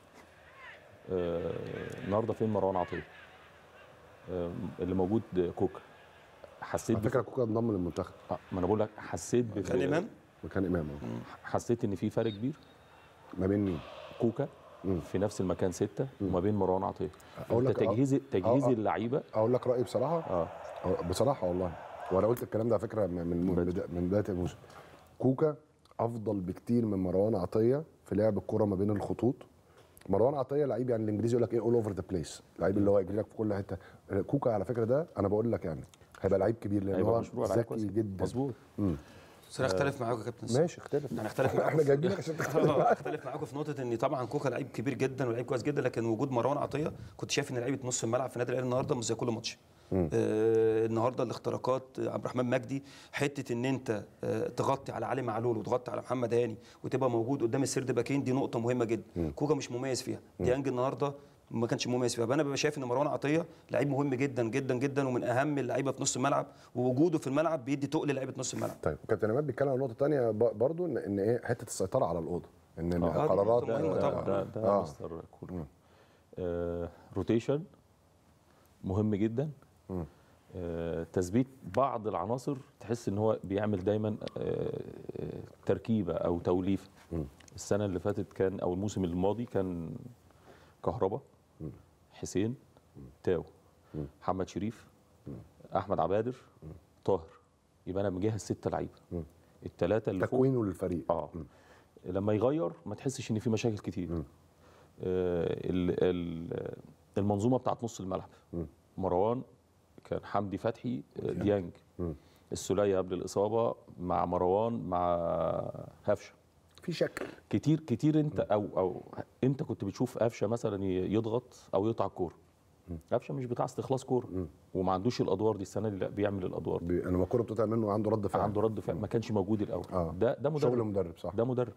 النهارده فين مروان عطيه؟ اللي موجود كوكا. حسيت على فكره كوكا انضم للمنتخب. ما انا بقول لك حسيت مكان امام حسيت ان في فرق كبير ما بين مين؟ كوكا في نفس المكان 6 وما بين مروان عطيه. تجهيز اللعيبه. اقول لك رايي بصراحه. بصراحه والله، وانا قلت الكلام ده على فكره من بدايه الموسم. كوكا افضل بكتير من مروان عطيه في لعب الكره ما بين الخطوط. مروان عطيه لعيب يعني الانجليزي يقول لك ايه، اول اوفر ذا بليس، لعيب اللي هو يجري لك في كل حته. كوكا على فكره ده انا بقول لك يعني هيبقى لعيب كبير لان هو ذكي جدا. مظبوط. بس انا اختلف معاكم يا كابتن. ماشي، اختلف. انا اختلف معاكم. احنا جايبينك عشان تختلف. اختلف معاكم في نقطه ان طبعا كوكا لعيب كبير جدا ولعيب كويس جدا، لكن وجود مروان عطيه كنت شايف ان لعيبه نص الملعب في النادي الاهلي النهارده مش زي كل ماتش. النهارده الاختراقات عبد الرحمن مجدي، حته ان انت تغطي على علي معلول وتغطي على محمد هاني وتبقى موجود قدام السرد باكين، دي نقطه مهمه جدا. كوكا مش مميز فيها، ديانج النهارده ما كانش مميز فيها. فانا ببقى شايف ان مروان عطيه لعيب مهم جدا جدا جدا ومن اهم اللعيبه في نص الملعب، ووجوده في الملعب بيدي تقل لعيبه نص الملعب. طيب كابتن عماد بيتكلم عن نقطه ثانيه برضو، ان ايه حته السيطره على الاوضه، ان القرارات ده مستر كولر. روتيشن مهم جدا. تثبيت بعض العناصر، تحس ان هو بيعمل دايما تركيبه او توليفه. السنه اللي فاتت كان او الموسم الماضي كان كهربا، حسين، تاو، محمد شريف، احمد عبادر، طاهر. يبقى انا مجهز 6 لعيبه، الثلاثه اللي فوق تكوينه للفريق. لما يغير ما تحسش ان في مشاكل كتير. المنظومه بتاعت نص الملعب، مروان كان حمدي فتحي، ديانج، السوليه قبل الاصابه مع مروان مع هفشه، في شكل كتير. انت او انت كنت بتشوف قفشه مثلا يضغط او يقطع الكوره. قفشه مش بتاع استخلاص كوره وما عندوش الادوار دي. السنه دي لا، بيعمل الادوار دي. لما الكوره بتقطع منه عنده رد فعل. ما كانش موجود الاول. ده مدرب، شغل مدرب، صح. ده مدرب.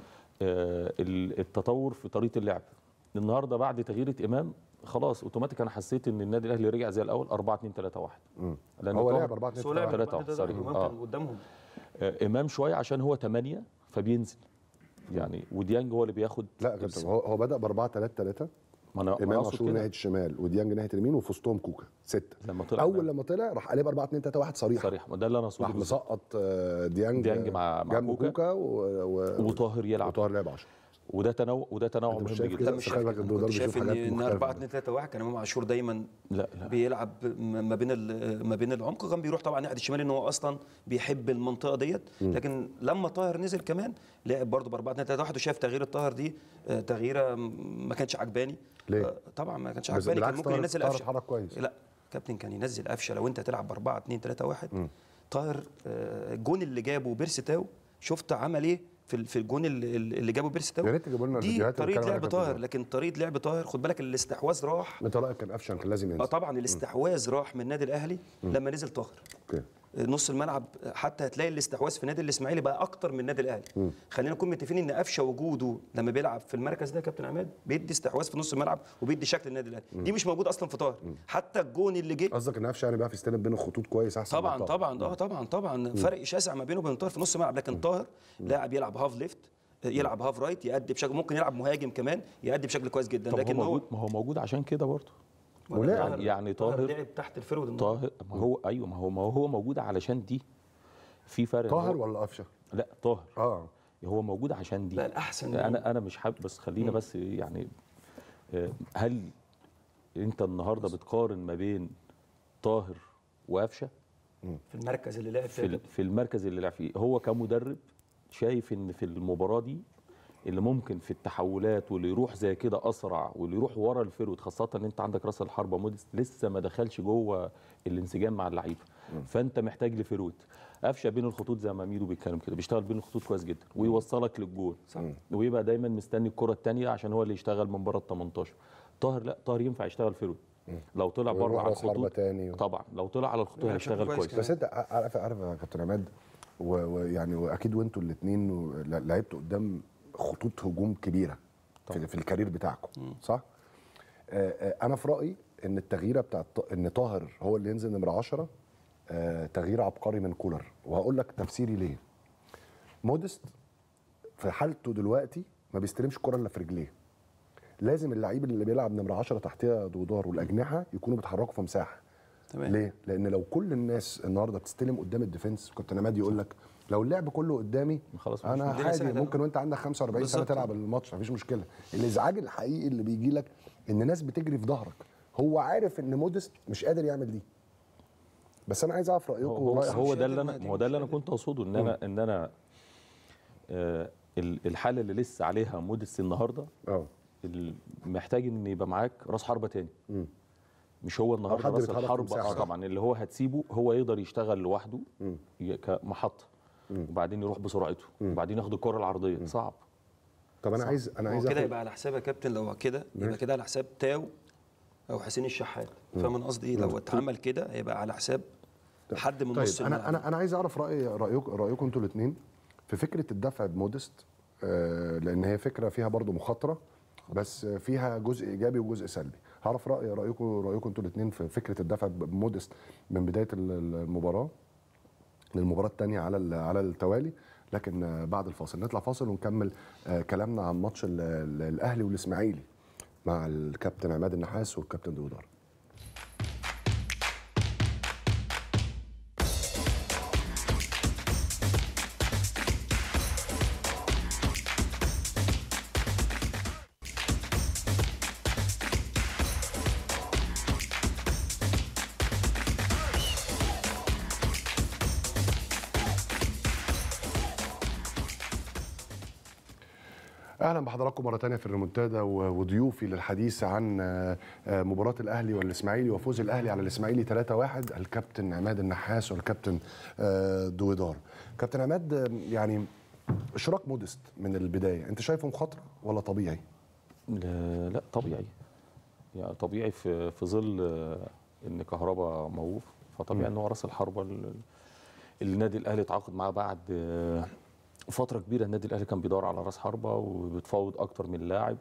التطور في طريقه اللعب النهارده بعد تغيير امام خلاص اوتوماتيك انا حسيت ان النادي الاهلي رجع زي الاول 4-2-3-1. لان هو لعب 4-2-3-1 سوري. قدامهم امام شويه عشان هو 8 فبينزل يعني، وديانج هو اللي بياخد. لا هو بدا ب 4-3-3. امام عاشور ناحيه الشمال وديانج ناحيه اليمين وفي وسطهم كوكا 6. لما طلع راح قلب 4-2-3-1 صريح. ده اللي انا اقصده. راح مسقط ديانج مع جنب كوكا وطاهر يلعب. وطاهر لعب 10. وده تنوع مهم جدا. لا مش شايف ان 4-2-3-1 كان امام عاشور دايما بيلعب ما بين العمق، كان بيروح طبعا ناحيه الشمال ان هو اصلا بيحب المنطقه ديت. لكن لما طاهر نزل كمان لعب برضه ب 4-2-3-1 وشاف تغيير الطاهر دي تغييره ما كانش عجباني. ليه؟ طبعا ما كانش عجباني. كان ممكن ينزل قفشه. حرك كويس. لا كابتن كان ينزل قفشه لو انت تلعب ب 4-2-3-1. طاهر الجون اللي جابه بيرسي تاو شفت عمل ايه في الجون اللي جابه بيرسي تاو. يا ريت تجيبوا لنا دي طريقه لعب طاهر. لكن طريقه لعب طاهر خد بالك الاستحواذ راح. انت رايك كان قفشه كان لازم ينزل؟ طبعا الاستحواذ راح من النادي الاهلي لما نزل طاهر. اوكي. نص الملعب حتى هتلاقي الاستحواذ في النادي الاسماعيلي بقى اكتر من النادي الاهلي. خلينا نكون متفقين ان قفشه وجوده لما بيلعب في المركز ده يا كابتن عماد بيدي استحواذ في نص الملعب وبيدي شكل النادي الاهلي. دي مش موجود اصلا في طاهر. حتى الجون اللي جه قصدك ان قفشه يعني بقى في استلم بين الخطوط كويس احسن. طبعا فرق شاسع ما بينه وبين طاهر في نص الملعب. لكن طاهر لاعب يلعب هاف ليفت، يلعب هاف رايت، يأدي بشكل، ممكن يلعب مهاجم كمان يأدي بشكل كويس جدا. لكن ما هو موجود عشان كده برضه. يعني طاهر لعب تحت الفرود. طاهر ما هو موجود علشان دي في فرق. طاهر ولا قفشه؟ لا طاهر. هو موجود عشان دي. لا الاحسن انا مش حابب، بس خلينا بس يعني هل انت النهارده بتقارن ما بين طاهر وقفشه في المركز اللي لعب فيه؟ في المركز اللي لعب فيه. هو كمدرب شايف ان في المباراه دي اللي ممكن في التحولات واللي يروح زي كده اسرع واللي يروح ورا الفيرود، خاصه ان انت عندك راس الحربه موديست لسه ما دخلش جوه الانسجام مع اللعيبه، فانت محتاج لفيرود. قفشه بين الخطوط زي ما ميدو بيتكلم كده، بيشتغل بين الخطوط كويس جدا ويوصلك للجول، ويبقى دايما مستني الكره الثانيه عشان هو اللي يشتغل من بره ال 18. طاهر لا، طاهر ينفع يشتغل فيرود لو طلع بره على الخطوط طبعا، لو طلع على الخطوط هيشتغل كويس. بس انت عارف يا كابتن عماد، ويعني واكيد وانتوا الاثنين لعبتوا قدام خطوط هجوم كبيره في الكارير بتاعكم، صح؟ انا في رايي ان التغييره بتاعت ان طاهر هو اللي ينزل نمره 10 تغيير عبقري من كولر، وهقول لك تفسيري ليه. موديست في حالته دلوقتي ما بيستلمش الكره الا في رجليه. لازم اللعيب اللي بيلعب نمره 10 تحتها دوودار والاجنحه يكونوا بيتحركوا في مساحه. تمام. ليه؟ لان لو كل الناس النهارده بتستلم قدام الديفنس، كابتن عماد يقول لك لو اللعب كله قدامي خلاص انا عادي ممكن وانت عندك 45 سنه تلعب الماتش مفيش مشكله. الازعاج الحقيقي اللي بيجي لك ان ناس بتجري في ظهرك. هو عارف ان موديست مش قادر يعمل دي. بس انا عايز اعرف رايكم. هو ده اللي انا كنت اقصده، ان انا الحاله اللي لسه عليها موديست النهارده محتاج ان يبقى معاك راس حربه تاني. مش هو النهارده راس الحربه طبعا اللي هو هتسيبه هو يقدر يشتغل لوحده كمحطه، وبعدين يروح بسرعته، وبعدين ياخد الكره العرضيه. صعب. طب انا عايز كده يبقى على حساب يا كابتن، لو كده يبقى كده على حساب تاو او حسين الشحات. فاهم انا قصدي ايه؟ لو اتعمل كده هيبقى على حساب حد من نص الملعب. انا عايز اعرف رايكم انتوا الاثنين في فكره الدفع بموديست، لان هي فكره فيها برضو مخاطره بس فيها جزء ايجابي وجزء سلبي. هعرف رايكم انتوا الاثنين في فكره الدفع بموديست من بدايه المباراه للمباراه الثانيه على التوالي. لكن بعد الفاصل نطلع فاصل ونكمل كلامنا عن ماتش الاهلي والاسماعيلي مع الكابتن عماد النحاس والكابتن دوودار. اهلا بحضراتكم مره ثانيه في الريمونتادا، وضيوفي للحديث عن مباراه الاهلي والاسماعيلي وفوز الاهلي على الاسماعيلي 3-1 الكابتن عماد النحاس والكابتن دوودار. كابتن عماد، يعني اشراك موديست من البدايه انت شايفه مخاطره ولا طبيعي؟ لا طبيعي، يعني طبيعي في ظل ان كهربا موقوف، فطبيعي ان هو راس الحربه اللي النادي الاهلي اتعاقد معاه بعد فترة كبيرة. النادي الأهلي كان بيدور على راس حربة وبتفاوض أكتر من لاعب،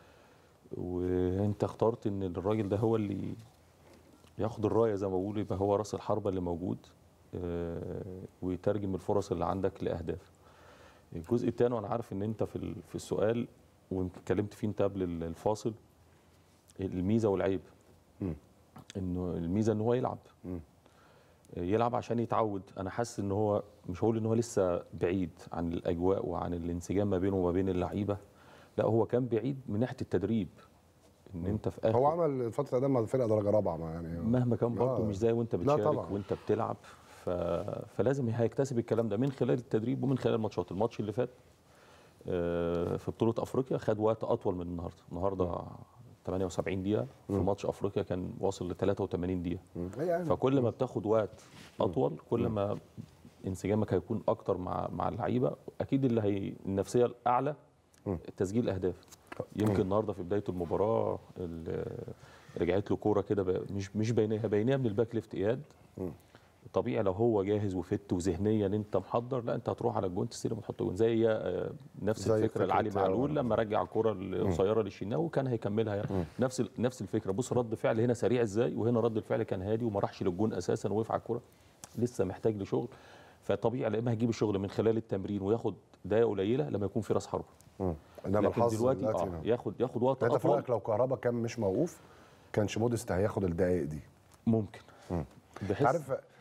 وأنت اخترت إن الراجل ده هو اللي ياخد الراية زي ما بقول، يبقى هو راس الحربة اللي موجود ويترجم الفرص اللي عندك لأهداف. الجزء الثاني، وأنا عارف إن أنت في السؤال ويمكن اتكلمت فيه أنت قبل الفاصل، الميزة والعيب. إنه الميزة إن هو يلعب عشان يتعود. انا حاسس ان هو مش هقول ان هو لسه بعيد عن الاجواء وعن الانسجام ما بينه وما بين اللعيبه، لا هو كان بعيد من ناحيه التدريب. ان انت في هو عمل الفتره ده مع الفرقه درجه رابعه يعني مهما كان برضه مش زي وانت بتشارك وانت بتلعب. فلازم هيكتسب الكلام ده من خلال التدريب ومن خلال الماتشات. الماتش اللي فات في بطوله افريقيا خد وقت اطول من النهارده 78 دقيقة، في ماتش افريقيا كان واصل ل 83 دقيقة. فكل ما بتاخد وقت اطول كل ما انسجامك هيكون اكتر مع اللعيبة. اكيد اللي النفسية الاعلى تسجيل اهداف. يمكن النهارده في بداية المباراة رجعت له كورة كده مش بينيها من الباك ليفت اياد. طبيعي لو هو جاهز وفت وذهنيا انت محضر، لا انت هتروح على الجون تستلم وتحط جون. زي نفس الفكره لعلي معلول لما رجع الكره القصيره للشناوي وكان هيكملها يعني. نفس الفكره. بص رد فعل هنا سريع ازاي، وهنا رد الفعل كان هادي وما راحش للجون اساسا ووقف على الكره. لسه محتاج لشغل. فطبيعي اما هيجيب الشغل من خلال التمرين وياخد دقائق قليله لما يكون في راس حربه. انما الحظ دلوقتي ياخد وقت اطول. انت في رايك لو كهربا كان مش موقوف كانش موديست هياخد الدقائق دي؟ ممكن. عارف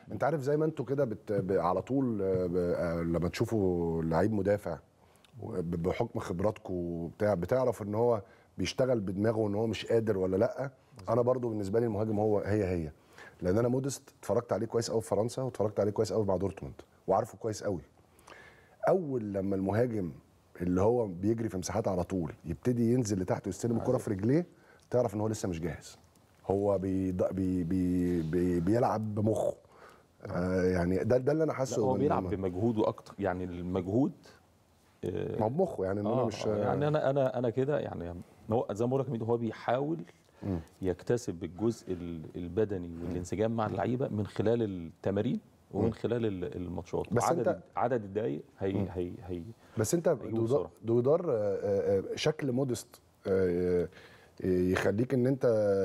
انت عارف زي ما انتوا كده على طول لما تشوفوا لعيب مدافع بحكم خبراتكم بتعرف ان هو بيشتغل بدماغه وان هو مش قادر ولا لا. انا برضو بالنسبه لي المهاجم هو هي لان انا مودست اتفرجت عليه كويس قوي في فرنسا واتفرجت عليه كويس قوي مع دورتموند وعارفه كويس قوي. اول لما المهاجم اللي هو بيجري في مساحات على طول يبتدي ينزل لتحت ويستلم الكره في رجليه تعرف ان هو لسه مش جاهز. هو بيلعب بمخه. يعني ده اللي انا حاسه. هو بيلعب بمجهوده اكتر، يعني المجهود ما هو بمخه، يعني انا مش يعني انا كده يعني هو زي ما بقول لك هو بيحاول يكتسب الجزء البدني والانسجام مع اللعيبه من خلال التمارين ومن خلال الماتشات. بس عدد الدقائق هي بس انت دويدار شكل مودست يخليك ان انت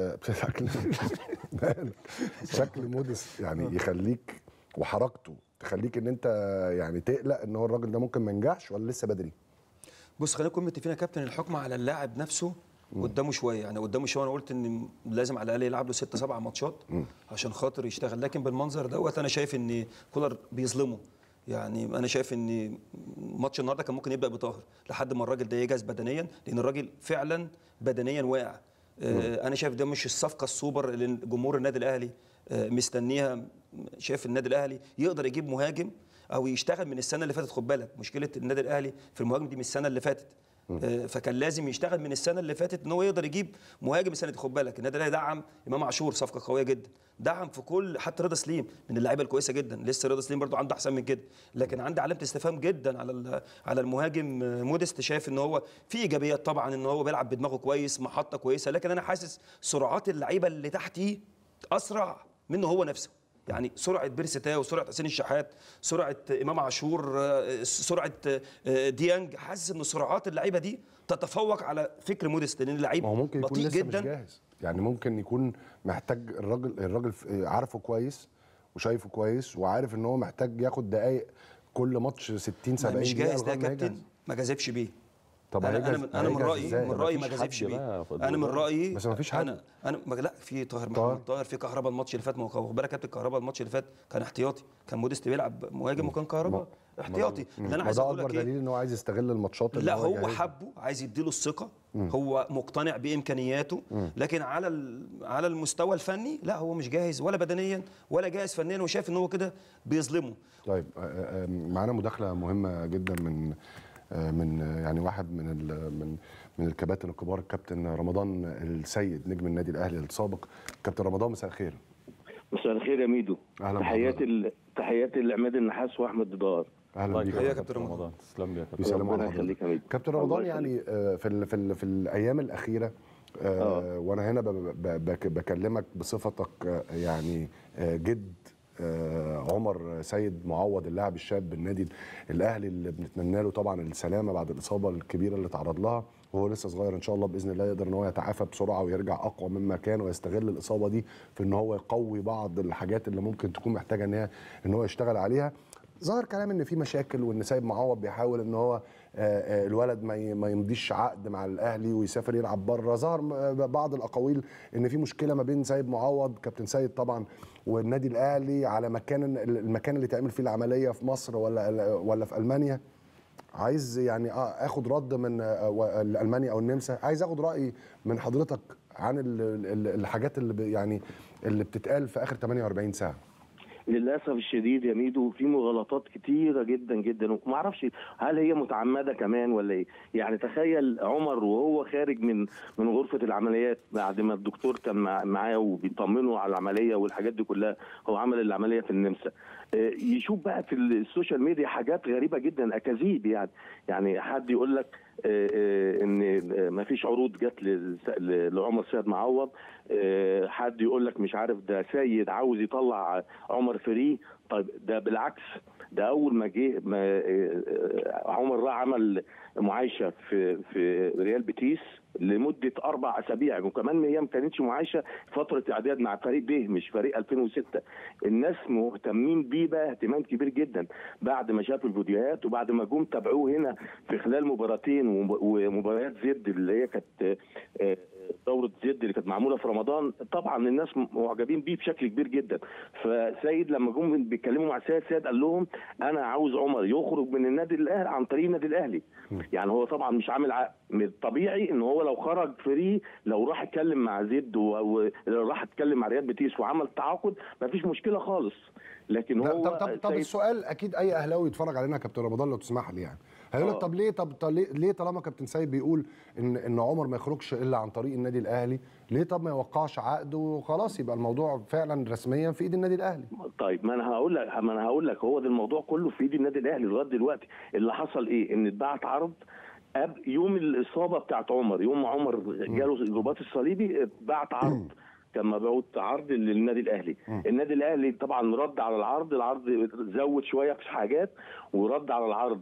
شكل مودست يعني يخليك وحركته تخليك ان انت يعني تقلق ان هو الراجل ده ممكن ما ينجحش ولا لسه بدري؟ بص خلينا نكون متفقين يا كابتن، الحكم على اللاعب نفسه قدامه شويه، يعني قدامه شويه. انا قلت ان لازم على الاقل يلعب له 6 7 ماتشات عشان خاطر يشتغل، لكن بالمنظر دوت انا شايف ان كولر بيظلمه. يعني انا شايف ان ماتش النهارده كان ممكن يبدا بطاهر لحد ما الراجل ده يجهز بدنيا، لان الراجل فعلا بدنيا واقع. انا شايف ده مش الصفقه السوبر اللي جمهور النادي الاهلي مستنيها. شايف النادي الاهلي يقدر يجيب مهاجم او يشتغل من السنه اللي فاتت. خد بالك مشكله النادي الاهلي في المهاجم دي من السنه اللي فاتت، فكان لازم يشتغل من السنه اللي فاتت ان هو يقدر يجيب مهاجم السنه دي. خد بالك النادي الاهلي دعم امام عاشور صفقه قويه جدا، دعم في كل، حتى رضا سليم من اللعيبه الكويسه جدا، لسه رضا سليم برضو عنده احسن من كده، لكن عندي علامه استفهام جدا على المهاجم مودست. شايف ان هو في ايجابيات طبعا، ان هو بيلعب بدماغه كويس، محطه كويسه، لكن انا حاسس سرعات اللعيبه اللي تحتيه اسرع منه هو نفسه. يعني سرعه بيرسي تاو، سرعه حسين الشحات، سرعه امام عاشور، سرعه ديانج، حاسس ان سرعات اللعيبه دي تتفوق على فكر مودست، لان اللعيب ممكن يكون بطيء لسه جدا. مش جاهز. يعني ممكن يكون محتاج الراجل عارفه كويس وشايفه كويس وعارف ان هو محتاج ياخد دقائق كل ماتش 60 70 مش جاهز ده يا كابتن، ما جازفش بيه. طب انا من رايي ما جازفش بيه. انا من رايي بس ما فيش حد. انا لا، في طاهر محمد طاهر، في كهربا الماتش اللي فات. ما هو خد بالك كابتن كهربا الماتش اللي فات كان احتياطي، كان مودست بيلعب مهاجم وكان كهربا احتياطي. اللي انا عايز اقول لك اكبر دليل ان هو عايز يستغل الماتشات اللي لا هو حبه، عايز يديله الثقه، هو مقتنع بامكانياته، لكن على المستوى الفني لا، هو مش جاهز ولا بدنيا ولا جاهز فنيا، وشايف ان هو كده بيظلمه. طيب معانا مداخله مهمه جدا من يعني واحد من الكباتن الكبار، الكابتن رمضان السيد نجم النادي الاهلي السابق. كابتن رمضان مساء الخير. مساء الخير يا ميدو. تحياتي لعماد النحاس واحمد ديدار. اهلا بيك يا كابتن رمضان. تسلم لي يا كابتن. بيسلموا على حضرتك كابتن رمضان. يعني في الايام الاخيره وانا هنا بكلمك بصفتك يعني جد عمر سيد معوض، اللاعب الشاب بالنادي الاهلي اللي بنتمنى له طبعا السلامه بعد الاصابه الكبيره اللي تعرض لها، وهو لسه صغير ان شاء الله باذن الله يقدر ان هو يتعافى بسرعه ويرجع اقوى مما كان، ويستغل الاصابه دي في ان هو يقوي بعض الحاجات اللي ممكن تكون محتاجه ان هو يشتغل عليها. ظهر كلام ان في مشاكل وان سيد معوض بيحاول ان هو الولد ما يمضيش عقد مع الاهلي ويسافر يلعب بره. ظهر بعض الاقاويل ان في مشكله ما بين سيد معوض كابتن سيد طبعا والنادي الاهلي على المكان اللي تعمل فيه العمليه في مصر ولا في المانيا. عايز يعني اخد رد من المانيا او النمسا. عايز اخد راي من حضرتك عن الحاجات اللي اللي بتتقال في اخر 48 ساعه. للاسف الشديد يا ميدو في مغالطات كتيره جدا جدا، وما اعرفش هل هي متعمده كمان ولا ايه. يعني تخيل عمر وهو خارج من غرفه العمليات بعد ما الدكتور كان معاه وبيطمنه على العمليه والحاجات دي كلها، هو عمل العمليه في النمسا، يشوف بقى في السوشيال ميديا حاجات غريبه جدا، اكاذيب. يعني حد يقول لك ان ما فيش عروض جت لعمر سيد معوض، حد يقول لك مش عارف ده سيد عاوز يطلع عمر فري. طيب ده بالعكس، ده اول ما جه عمر راح عمل معايشه في ريال بيتيس لمده 4 أسابيع، وكمان هي ما كانتش معايشه فتره اعداد مع فريق به مش فريق 2006. الناس مهتمين بيه بقى اهتمام كبير جدا بعد ما شافوا الفيديوهات وبعد ما جم تابعوه هنا في خلال مباراتين ومباريات زد اللي هي كانت دوره زد اللي كانت معموله في رمضان، طبعا الناس معجبين بيه بشكل كبير جدا. فسيد لما جم بيتكلموا مع سيد قال لهم انا عاوز عمر يخرج من النادي الاهلي عن طريق النادي الاهلي. يعني هو طبعا مش عامل عقد، من الطبيعي ان هو لو خرج فري، لو راح اتكلم مع زد وراح اتكلم مع رياض بيتيس وعمل تعاقد مفيش مشكله خالص. لكن هو طب السؤال اكيد اي اهلاوي يتفرج علينا كابتن رمضان لو تسمح لي يعني هيقول لك طب ليه طالما كابتن سيد بيقول ان عمر ما يخرجش الا عن طريق النادي الاهلي، ليه طب ما يوقعش عقد وخلاص يبقى الموضوع فعلا رسميا في ايد النادي الاهلي؟ طيب ما انا هقول لك هو ده الموضوع كله في ايد النادي الاهلي لغايه دلوقتي. اللي حصل ايه؟ ان اتبعت عرض يوم الاصابه بتاعت عمر، يوم ما عمر جاله الرباط الصليبي اتبعت عرض، كان مبعوث عرض للنادي الاهلي. النادي الاهلي طبعا رد على العرض زود شويه في حاجات ورد على العرض،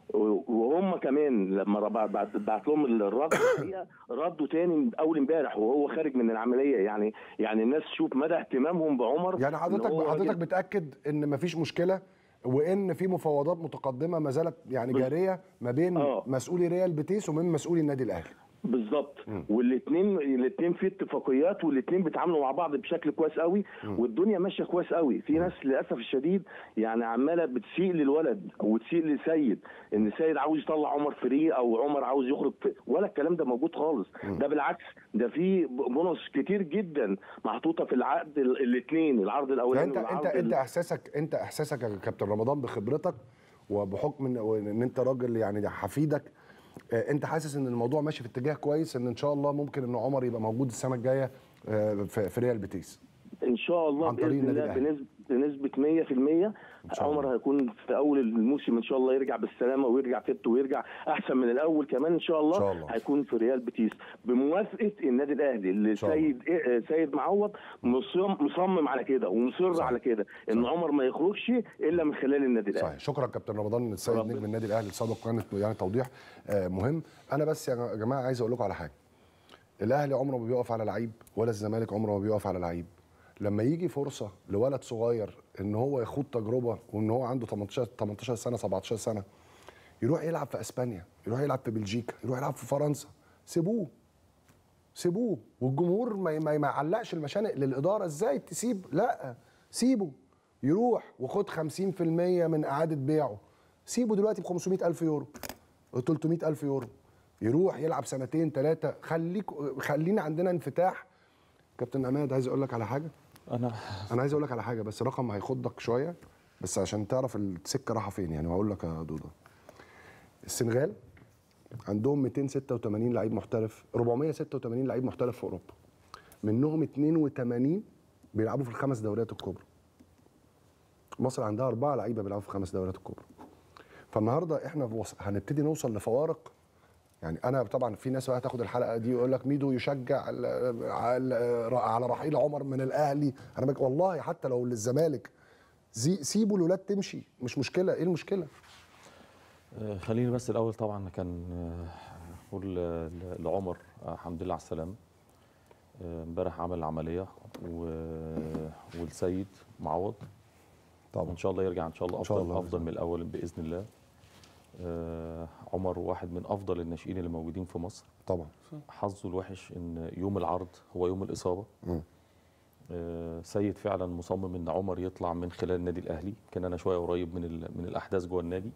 وهم كمان لما بعت لهم الرد ردوا تاني اول امبارح وهو خارج من العمليه. يعني الناس شوف مدى اهتمامهم بعمر. يعني حضرتك بتاكد ان مفيش مشكله وان في مفاوضات متقدمه ما زالت يعني جاريه ما بين مسؤولي ريال بيتيس ومن مسؤولي النادي الاهلي. بالظبط، والاثنين في اتفاقيات والاثنين بيتعاملوا مع بعض بشكل كويس قوي والدنيا ماشيه كويس قوي. في ناس للاسف الشديد يعني عماله بتسيء للولد وتسيء لسيد، ان سيد عاوز يطلع عمر فري او عمر عاوز يخرج ولا الكلام ده موجود خالص. ده بالعكس، ده في بونص كتير جدا محطوطه في العقد الاثنين، العرض الاولاني والعرض انت احساسك يا كابتن رمضان بخبرتك وبحكم ان انت راجل يعني حفيدك، انت حاسس ان الموضوع ماشي في اتجاه كويس ان شاء الله ممكن ان عمر يبقى موجود السنه الجايه في ريال بيتيس ان شاء الله باذن الله بنسبه 100%. عمر هيكون في اول الموسم ان شاء الله يرجع بالسلامه ويرجع فت ويرجع احسن من الاول كمان ان شاء الله. هيكون في ريال بيتيس بموافقه النادي الاهلي اللي سيد معوض مصمم على كده ومصر على كده ان عمر ما يخرجش الا من خلال النادي الاهلي. صحيح. شكرا كابتن رمضان السيد نجم النادي الاهلي السابق، كانت يعني توضيح مهم. انا بس يا جماعه عايز اقول لكم على حاجه، الاهلي عمره ما بيقف على لعيب ولا الزمالك عمره ما بيقف على لعيب. لما يجي فرصه لولد صغير ان هو يخوض تجربه وان هو عنده 18 سنه 17 سنه يروح يلعب في اسبانيا، يروح يلعب في بلجيكا، يروح يلعب في فرنسا، سيبوه والجمهور ما يعلقش المشانق للاداره. ازاي تسيب؟ لا سيبه يروح وخد 50% من اعاده بيعه. سيبه دلوقتي ب 500,000 يورو 300,000 يورو، يروح يلعب سنتين ثلاثه. خلينا عندنا انفتاح. كابتن عماد عايز اقول لك على حاجه. انا عايز اقول لك على حاجه بس رقم هيخضك شويه بس عشان تعرف السكه رايحه فين يعني. وهقول لك يا دودة، السنغال عندهم 286 لعيب محترف، 486 لعيب محترف في اوروبا، منهم 82 بيلعبوا في الخمس دوريات الكبرى. مصر عندها 4 لعيبه بيلعبوا في الخمس دوريات الكبرى. فالنهارده احنا هنبتدي نوصل لفوارق. يعني انا طبعا في ناس بقى هتاخد الحلقه دي ويقول لك ميدو يشجع على رحيل عمر من الاهلي. انا والله حتى لو للزمالك سيبوا الولاد تمشي، مش مشكله. ايه المشكله؟ خليني بس الاول طبعا كان اقول لعمر الحمد لله على السلامه. امبارح عمل عمليه والسيد معوض طبعا ان شاء الله يرجع ان شاء الله افضل من الاول باذن الله. عمر واحد من افضل الناشئين اللي موجودين في مصر طبعا. حظه الوحش ان يوم العرض هو يوم الاصابه. سيد فعلا مصمم ان عمر يطلع من خلال النادي الاهلي. كان انا شويه قريب من الاحداث جوه النادي.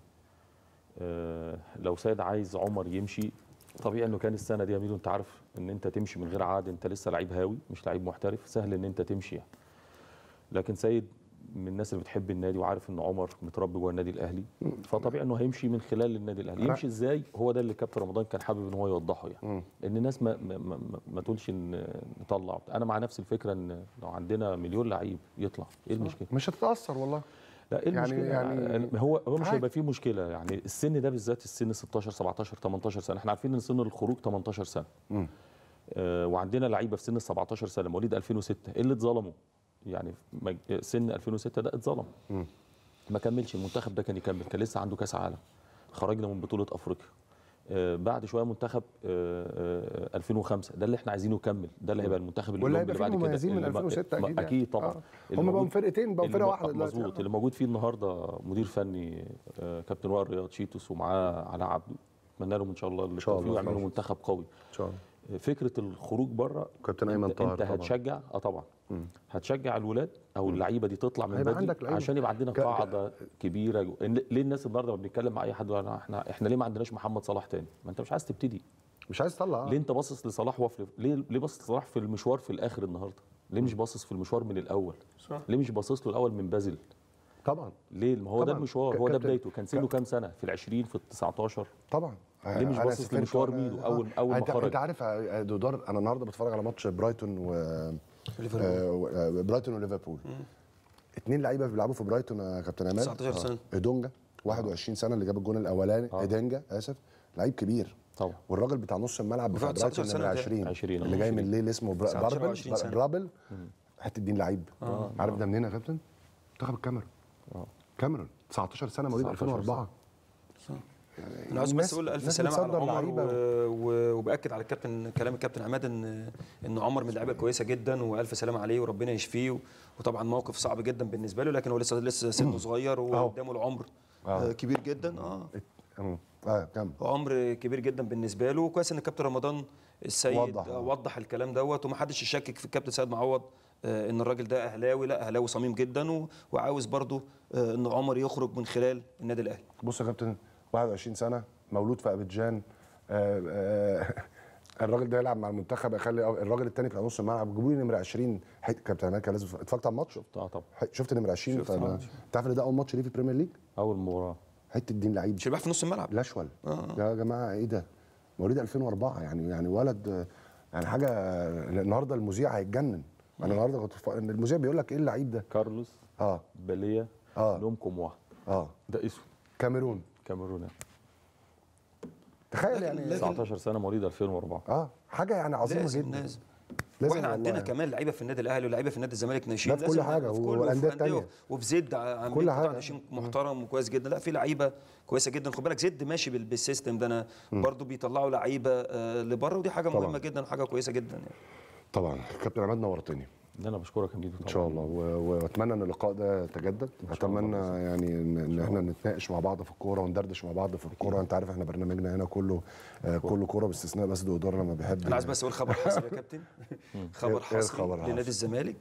لو سيد عايز عمر يمشي طبيعي انه كان السنه دي يا ميدو انت عارف ان انت تمشي من غير عقد، انت لسه لعيب هاوي مش لعيب محترف، سهل ان انت تمشي يعني. لكن سيد من الناس اللي بتحب النادي وعارف ان عمر متربي جوه النادي الاهلي، فطبيعي انه هيمشي من خلال النادي الاهلي. يمشي ازاي؟ هو ده اللي كابتن رمضان كان حابب ان هو يوضحه يعني. ان الناس ما تقولش ان نطلع. انا مع نفس الفكره ان لو عندنا مليون لعيب يطلع ايه المشكله؟ مش هتتاثر والله. لا ايه المشكله؟ يعني هو مش هيبقى فيه مشكله يعني. السن ده بالذات السن 16 17 18 سنه، احنا عارفين ان سن الخروج 18 سنه. وعندنا لعيبه في سن 17 سنه مواليد 2006 اللي اتظلموا يعني. سن 2006 ده اتظلم ما كملش المنتخب ده، كان يكمل، كان لسه عنده كاس عالم، خرجنا من بطوله افريقيا. بعد شويه منتخب 2005 ده اللي احنا عايزينه يكمل، ده اللي هيبقى المنتخب اللي بعد كده من 2006 اكيد طبعا. هم بقوا فرقتين، بقوا فرقه واحده دلوقتي. مظبوط. اللي موجود فيه النهارده مدير فني كابتن وائل رياض شيتوس ومعاه علاء عبده. اتمنى لهم ان شاء الله اللي فيه يعملوا منتخب قوي ان شاء الله. فكره الخروج بره كابتن ايمن طاهر انت هتشجع طبعا هتشجع الولاد او اللعيبه دي تطلع من بدري عشان يبقى عندنا قاعده كبيره. ليه الناس النهارده بنتكلم مع اي حد احنا ليه ما عندناش محمد صلاح تاني؟ ما انت مش عايز تبتدي، مش عايز تطلع. ليه انت باصص لصلاح ليه باصص لصلاح في المشوار في الاخر النهارده؟ ليه مش باصص في المشوار من الاول؟ صح. ليه مش باصص له الاول من بازل؟ طبعا. ليه؟ ما هو ده المشوار، هو ده بدايته. كان سنه كام سنه؟ في ال20 في ال19 طبعا. ليه مش باصص لمشوار ميدو اول ما خرج؟ انت عارف يا دودار، انا النهارده بتفرج على ماتش برايتون برايتون وليفربول. 2 لعيبه بيلعبوا في برايتون يا كابتن عماد. 19 سنه. ايدونجا 21 سنه اللي جاب الجون الاولاني. ايدنجا اسف، لعيب كبير طبعا. والراجل بتاع نص الملعب بتاع برايتون نمره 20 اللي جاي من الليل اسمه برابل. حته دين لعيب. عارف ده منين يا كابتن؟ منتخب الكاميرون. كاميرون 19 سنه مواليد 2004. يعني انا عاوز بس اقول الف سلامه على عمر وباكد على كلام الكابتن عماد ان عمر من اللعيبه كويسه جدا والف سلامه عليه وربنا يشفيه. وطبعا موقف صعب جدا بالنسبه له، لكن هو لسه سنه صغير وقدامه العمر كبير جدا. كم عمر كبير جدا بالنسبه له. كويس ان الكابتن رمضان السيد وضح الكلام دوت ومحدش يشكك في الكابتن سيد معوض ان الراجل ده اهلاوي. لا، اهلاوي صميم جدا وعاوز برضو ان عمر يخرج من خلال النادي الاهلي. بص يا كابتن، 21 سنه مولود في ابيجان. الراجل ده يلعب مع المنتخب، يخلي الراجل الثاني بتاع نص الملعب جيبوا لي نمره 20. كابتن عماد كان لازم. اتفرجت على الماتش؟ شفتها طبعا. شفت نمره 20؟ تعرف ان ده اول ماتش ليه في البريمير ليج؟ اول مباراه. حته دين لعيب شباب في نص الملعب الاشول. يا جماعه ايه ده؟ مواليد 2004 يعني ولد يعني حاجه. النهارده المذيع هيتجنن. انا النهارده كنت المذيع بيقول لك ايه اللعيب ده؟ كارلوس باليه لومكم واحد. ده اسمه كاميرون. تخيل يعني 19 سنه مواليد 2004. حاجه يعني عظيمه جدا. واحنا عندنا كمان لعيبه في النادي الاهلي ولاعيبه في النادي الزمالك ناشئين في كل حاجه والانديه الثانيه وفي زد عاملين قطاع ناشئين محترم وكويس جدا. لا، في لعيبه كويسه جدا. خد بالك زد ماشي بالسيستم ده. انا برضو بيطلعوا لعيبه لبره ودي حاجه مهمه جدا وحاجه كويسه جدا يعني. طبعا. كابتن عماد نورتني. انا بشكرك يا ميدو ان شاء الله واتمنى ان اللقاء ده يتجدد. اتمنى يعني ان احنا نتناقش مع بعض في الكوره وندردش مع بعض في الكوره. انت عارف احنا برنامجنا هنا كله كوره باستثناء بس دودار لما بيحب. انا عايز بس اقول خبر حصري يا كابتن. خبر حصري لنادي الزمالك.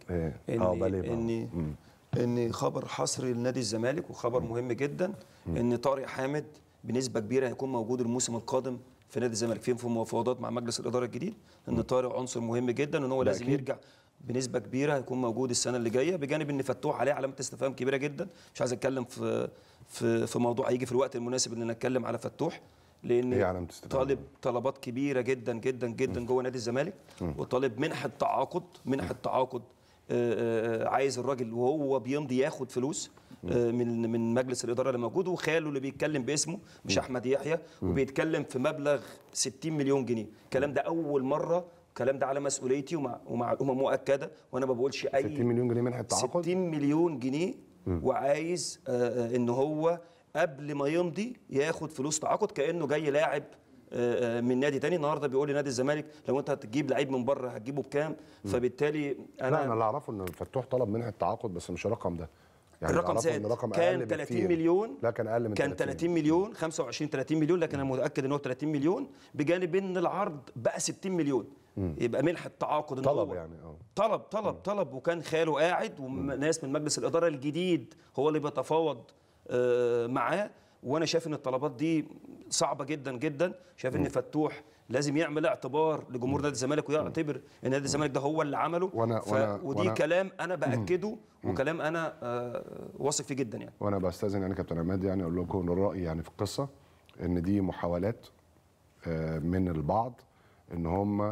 ان خبر حصري لنادي الزمالك وخبر مهم جدا ان طارق حامد بنسبه كبيره هيكون موجود الموسم القادم في نادي الزمالك. في مفاوضات مع مجلس الاداره الجديد ان طارق عنصر مهم جدا وان هو لازم يرجع بنسبه كبيره. هيكون موجود السنه اللي جايه بجانب ان فتوح عليه علامه استفهام كبيره جدا. مش عايز اتكلم في موضوع هيجي في الوقت المناسب ان نتكلم على فتوح لان طالب طلبات كبيره جدا جدا جدا جوه نادي الزمالك وطالب منحه تعاقد. عايز الراجل وهو بيمضي ياخد فلوس من مجلس الاداره اللي موجود وخاله اللي بيتكلم باسمه مش احمد يحيى وبيتكلم في مبلغ 60 مليون جنيه. الكلام ده اول مره. الكلام ده على مسؤوليتي ومعلومه مؤكده وانا ما بقولش اي 60 مليون جنيه منحه تعاقد. 60 مليون جنيه وعايز ان هو قبل ما يمضي ياخد فلوس تعاقد كانه جاي لاعب من نادي تاني. النهارده بيقول لي نادي الزمالك لو انت هتجيب لعيب من بره هتجيبه بكام؟ فبالتالي انا اللي اعرفه ان فتوح طلب منحه تعاقد بس مش الرقم ده. يعني الرقم زاد. كان 30 مليون. لا كان اقل من 30 مليون 25 30 مليون لكن انا متاكد ان هو 30 مليون بجانب ان العرض بقى 60 مليون. يبقى منحه تعاقد. طلب يعني طلب وكان خاله قاعد وناس من مجلس الاداره الجديد هو اللي بيتفاوض معاه. وانا شايف ان الطلبات دي صعبه جدا جدا. شايف ان فتوح لازم يعمل اعتبار لجمهور نادي الزمالك ويعتبر ان نادي الزمالك ده هو اللي عمله. ودي كلام انا باكده وكلام انا واثق فيه جدا يعني. وانا بستاذن يعني كابتن عماد يعني اقول لكم الراي يعني في القصه ان دي محاولات من البعض ان هم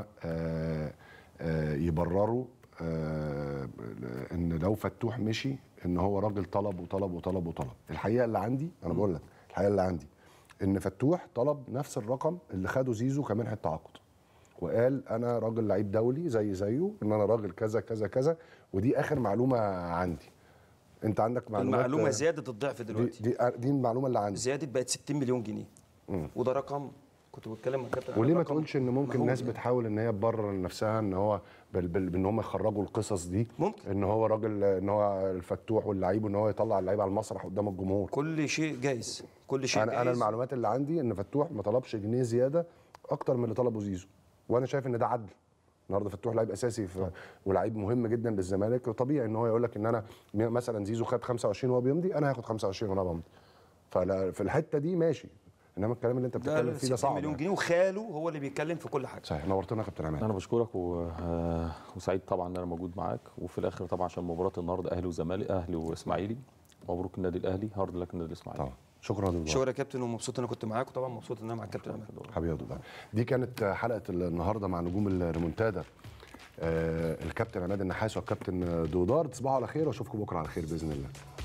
يبرروا ان لو فتوح مشي ان هو راجل طلب. الحقيقه اللي عندي انا بقول لك الحقيقه اللي عندي ان فتوح طلب نفس الرقم اللي خده زيزو كمنحه تعاقد وقال انا راجل لعيب دولي زيه ان انا راجل كذا كذا كذا. ودي اخر معلومه عندي. انت عندك معلومات؟ المعلومه زادت الضعف دلوقتي. دي المعلومه اللي عندي. زادت بقت 60 مليون جنيه. وده رقم كنت بتكلم مع كابتن. وليه ما تقولش ان ممكن الناس بتحاول ان هي تبرر لنفسها ان هو بان هم يخرجوا القصص دي ممكن ان هو راجل ان هو الفتوح واللعيب وان هو يطلع اللعيب على المسرح قدام الجمهور. كل شيء جايز. كل شيء انا المعلومات اللي عندي ان فتوح ما طلبش جنيه زياده اكتر من اللي طلبه زيزو. وانا شايف ان ده عدل. النهارده فتوح لعيب اساسي ولعيب مهم جدا للزمالك، طبيعي ان هو يقول لك ان انا مثلا زيزو خد 25 وهو بيمضي، انا هاخد 25 وانا بمضي. ففي الحته دي ماشي، انما الكلام اللي انت بتتكلم فيه ده صعب. مليون جنيه وخاله هو اللي بيتكلم في كل حاجه. صحيح، نورتنا يا كابتن عماد. انا بشكرك وسعيد طبعا ان انا موجود معاك، وفي الاخر طبعا عشان مباراه النهارده اهلي وزمالك، اهلي واسماعيلي. مبروك النادي الاهلي، هارد لك النادي الاسماعيلي. طبعا شكرا لله. شكرا يا كابتن، ومبسوط ان انا كنت معاك، وطبعا مبسوط ان انا مع الكابتن عماد. حبيبي يا دودار. دي كانت حلقه النهارده مع نجوم الريمونتادا، الكابتن عماد النحاس والكابتن دودار. تصبحوا على خير واشوفكم بكره على خير باذن الله.